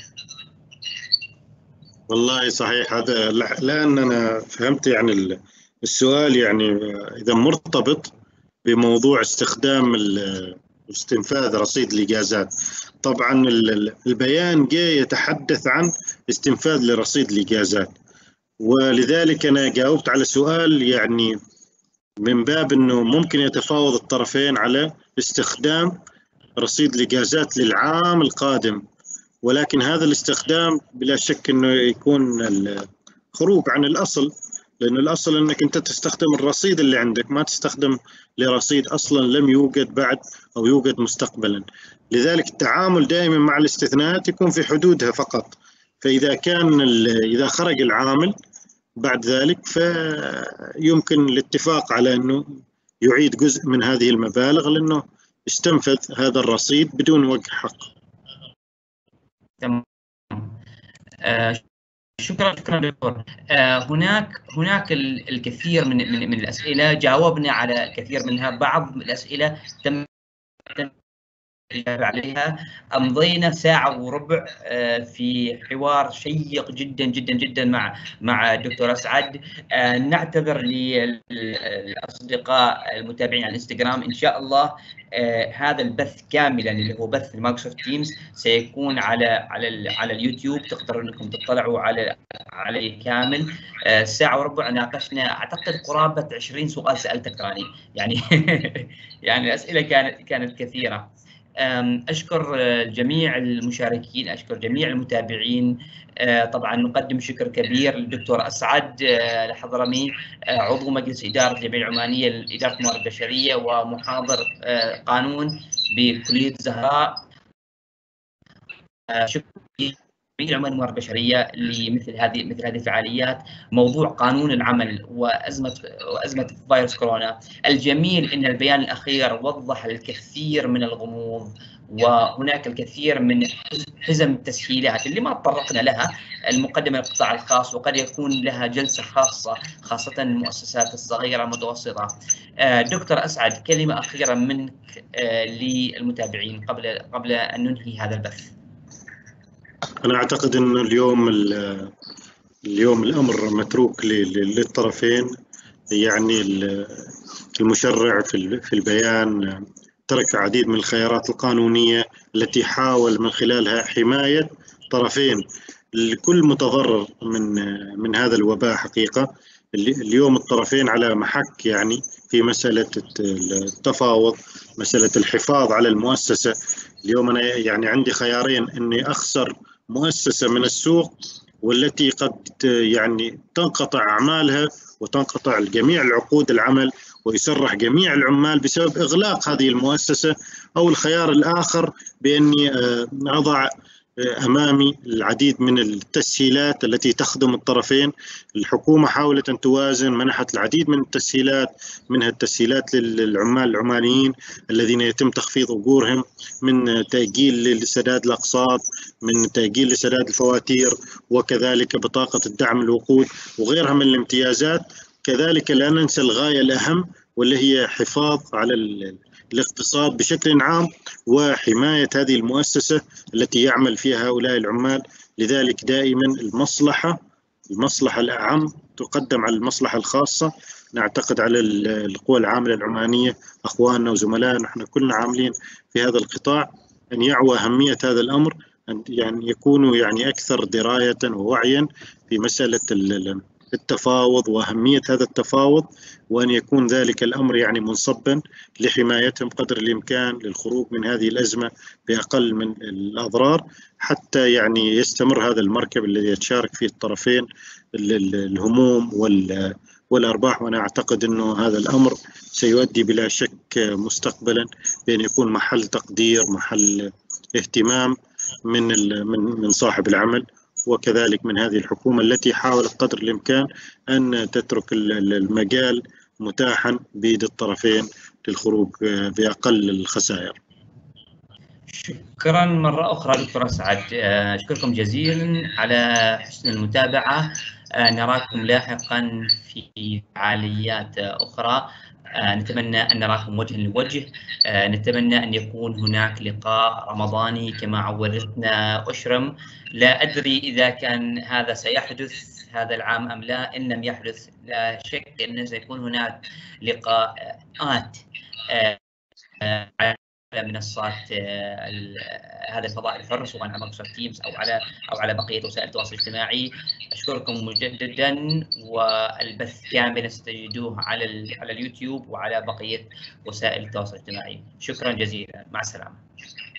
والله صحيح هذا، لان انا فهمت يعني السؤال يعني اذا مرتبط بموضوع استخدام استنفاذ رصيد الإجازات. طبعا البيان جاي يتحدث عن استنفاذ لرصيد الإجازات، ولذلك أنا جاوبت على سؤال يعني من باب أنه ممكن يتفاوض الطرفين على استخدام رصيد الإجازات للعام القادم، ولكن هذا الاستخدام بلا شك أنه يكون الخروج عن الأصل، لأن الأصل أنك أنت تستخدم الرصيد اللي عندك، ما تستخدم لرصيد أصلا لم يوجد بعد أو يوجد مستقبلا. لذلك التعامل دائما مع الاستثناءات يكون في حدودها فقط. فإذا كان إذا خرج العامل بعد ذلك فيمكن الاتفاق على أنه يعيد جزء من هذه المبالغ لأنه استنفذ هذا الرصيد بدون وجه حق. تمام. آه شكرا شكرا دكتور. آه هناك هناك الكثير من من, من الاسئله، جاوبنا على كثير منها، بعض الاسئله تم الإجابة عليها. أمضينا ساعة وربع في حوار شيق جدا جدا جدا مع مع الدكتور أسعد. نعتذر للأصدقاء المتابعين على الانستغرام، إن شاء الله هذا البث كاملا اللي هو بث مايكروسوفت تيمز سيكون على على على اليوتيوب، تقدروا انكم تطلعوا على عليه كامل. ساعة وربع ناقشنا اعتقد قرابة عشرين سؤال سألتك راني، يعني يعني الأسئلة كانت كانت كثيرة. أشكر جميع المشاركين، أشكر جميع المتابعين. طبعا نقدم شكر كبير للدكتور أسعد الحضرمي، عضو مجلس إدارة الجمعية العمانية لإدارة الموارد البشرية ومحاضر قانون بكلية الزهراء. شكرا جميع عمال الموارد البشرية لمثل هذه مثل هذه الفعاليات. موضوع قانون العمل وأزمة وأزمة فيروس كورونا، الجميل أن البيان الأخير وضح الكثير من الغموض، وهناك الكثير من حزم التسهيلات اللي ما تطرقنا لها، المقدمة للقطاع الخاص، وقد يكون لها جلسة خاصة خاصة المؤسسات الصغيرة المتوسطة. دكتور أسعد، كلمة أخيرة منك للمتابعين قبل قبل أن ننهي هذا البث. أنا أعتقد أن اليوم اليوم الأمر متروك للطرفين، يعني المشرع في البيان ترك عديد من الخيارات القانونية التي حاول من خلالها حماية طرفين الكل متضرر من من هذا الوباء. حقيقة اليوم الطرفين على محك يعني في مسألة التفاوض، مسألة الحفاظ على المؤسسة. اليوم أنا يعني عندي خيارين، أني أخسر مؤسسة من السوق والتي قد يعني تنقطع أعمالها وتنقطع جميع العقود العمل ويسرح جميع العمال بسبب إغلاق هذه المؤسسة، أو الخيار الآخر بأني أضع أمامي العديد من التسهيلات التي تخدم الطرفين. الحكومة حاولت أن توازن، منحت العديد من التسهيلات، منها التسهيلات للعمال العمانيين الذين يتم تخفيض أجورهم، من تأجيل لسداد الأقساط، من تأجيل لسداد الفواتير، وكذلك بطاقة الدعم الوقود وغيرها من الامتيازات. كذلك لا ننسى الغاية الأهم واللي هي حفاظ على الاقتصاد بشكل عام وحماية هذه المؤسسة التي يعمل فيها هؤلاء العمال. لذلك دائما المصلحة المصلحة الأعم تقدم على المصلحة الخاصة. نعتقد على القوى العاملة العمانية، أخواننا وزملائنا، نحن كلنا عاملين في هذا القطاع، أن يعوا أهمية هذا الأمر، أن يعني يكونوا يعني أكثر دراية ووعيا في مسألة التفاوض وأهمية هذا التفاوض، وأن يكون ذلك الأمر يعني منصبا لحمايتهم قدر الإمكان للخروج من هذه الأزمة بأقل من الأضرار، حتى يعني يستمر هذا المركب الذي يتشارك فيه الطرفين الهموم والأرباح. وأنا أعتقد أنه هذا الأمر سيؤدي بلا شك مستقبلا بأن يكون محل تقدير، محل اهتمام من من صاحب العمل وكذلك من هذه الحكومة التي حاولت قدر الإمكان أن تترك المجال متاحا بيد الطرفين للخروج بأقل الخسائر. شكرا مرة أخرى دكتور أسعد، أشكركم جزيلا على حسن المتابعة. نراكم لاحقا في فعاليات أخرى، نتمنى أن نراكم وجها لوجه. نتمنى أن يكون هناك لقاء رمضاني كما عودتنا أشرم. لا أدري إذا كان هذا سيحدث هذا العام أم لا. إن لم يحدث لا شك أن سيكون هناك لقاءات على منصات هذا الفضاء الحر، سواء على مايكروسوفت تيمز او على او على بقيه وسائل التواصل الاجتماعي. اشكركم مجددا، والبث كامل ستجدوه على على اليوتيوب وعلى بقيه وسائل التواصل الاجتماعي. شكرا جزيلا، مع السلامه.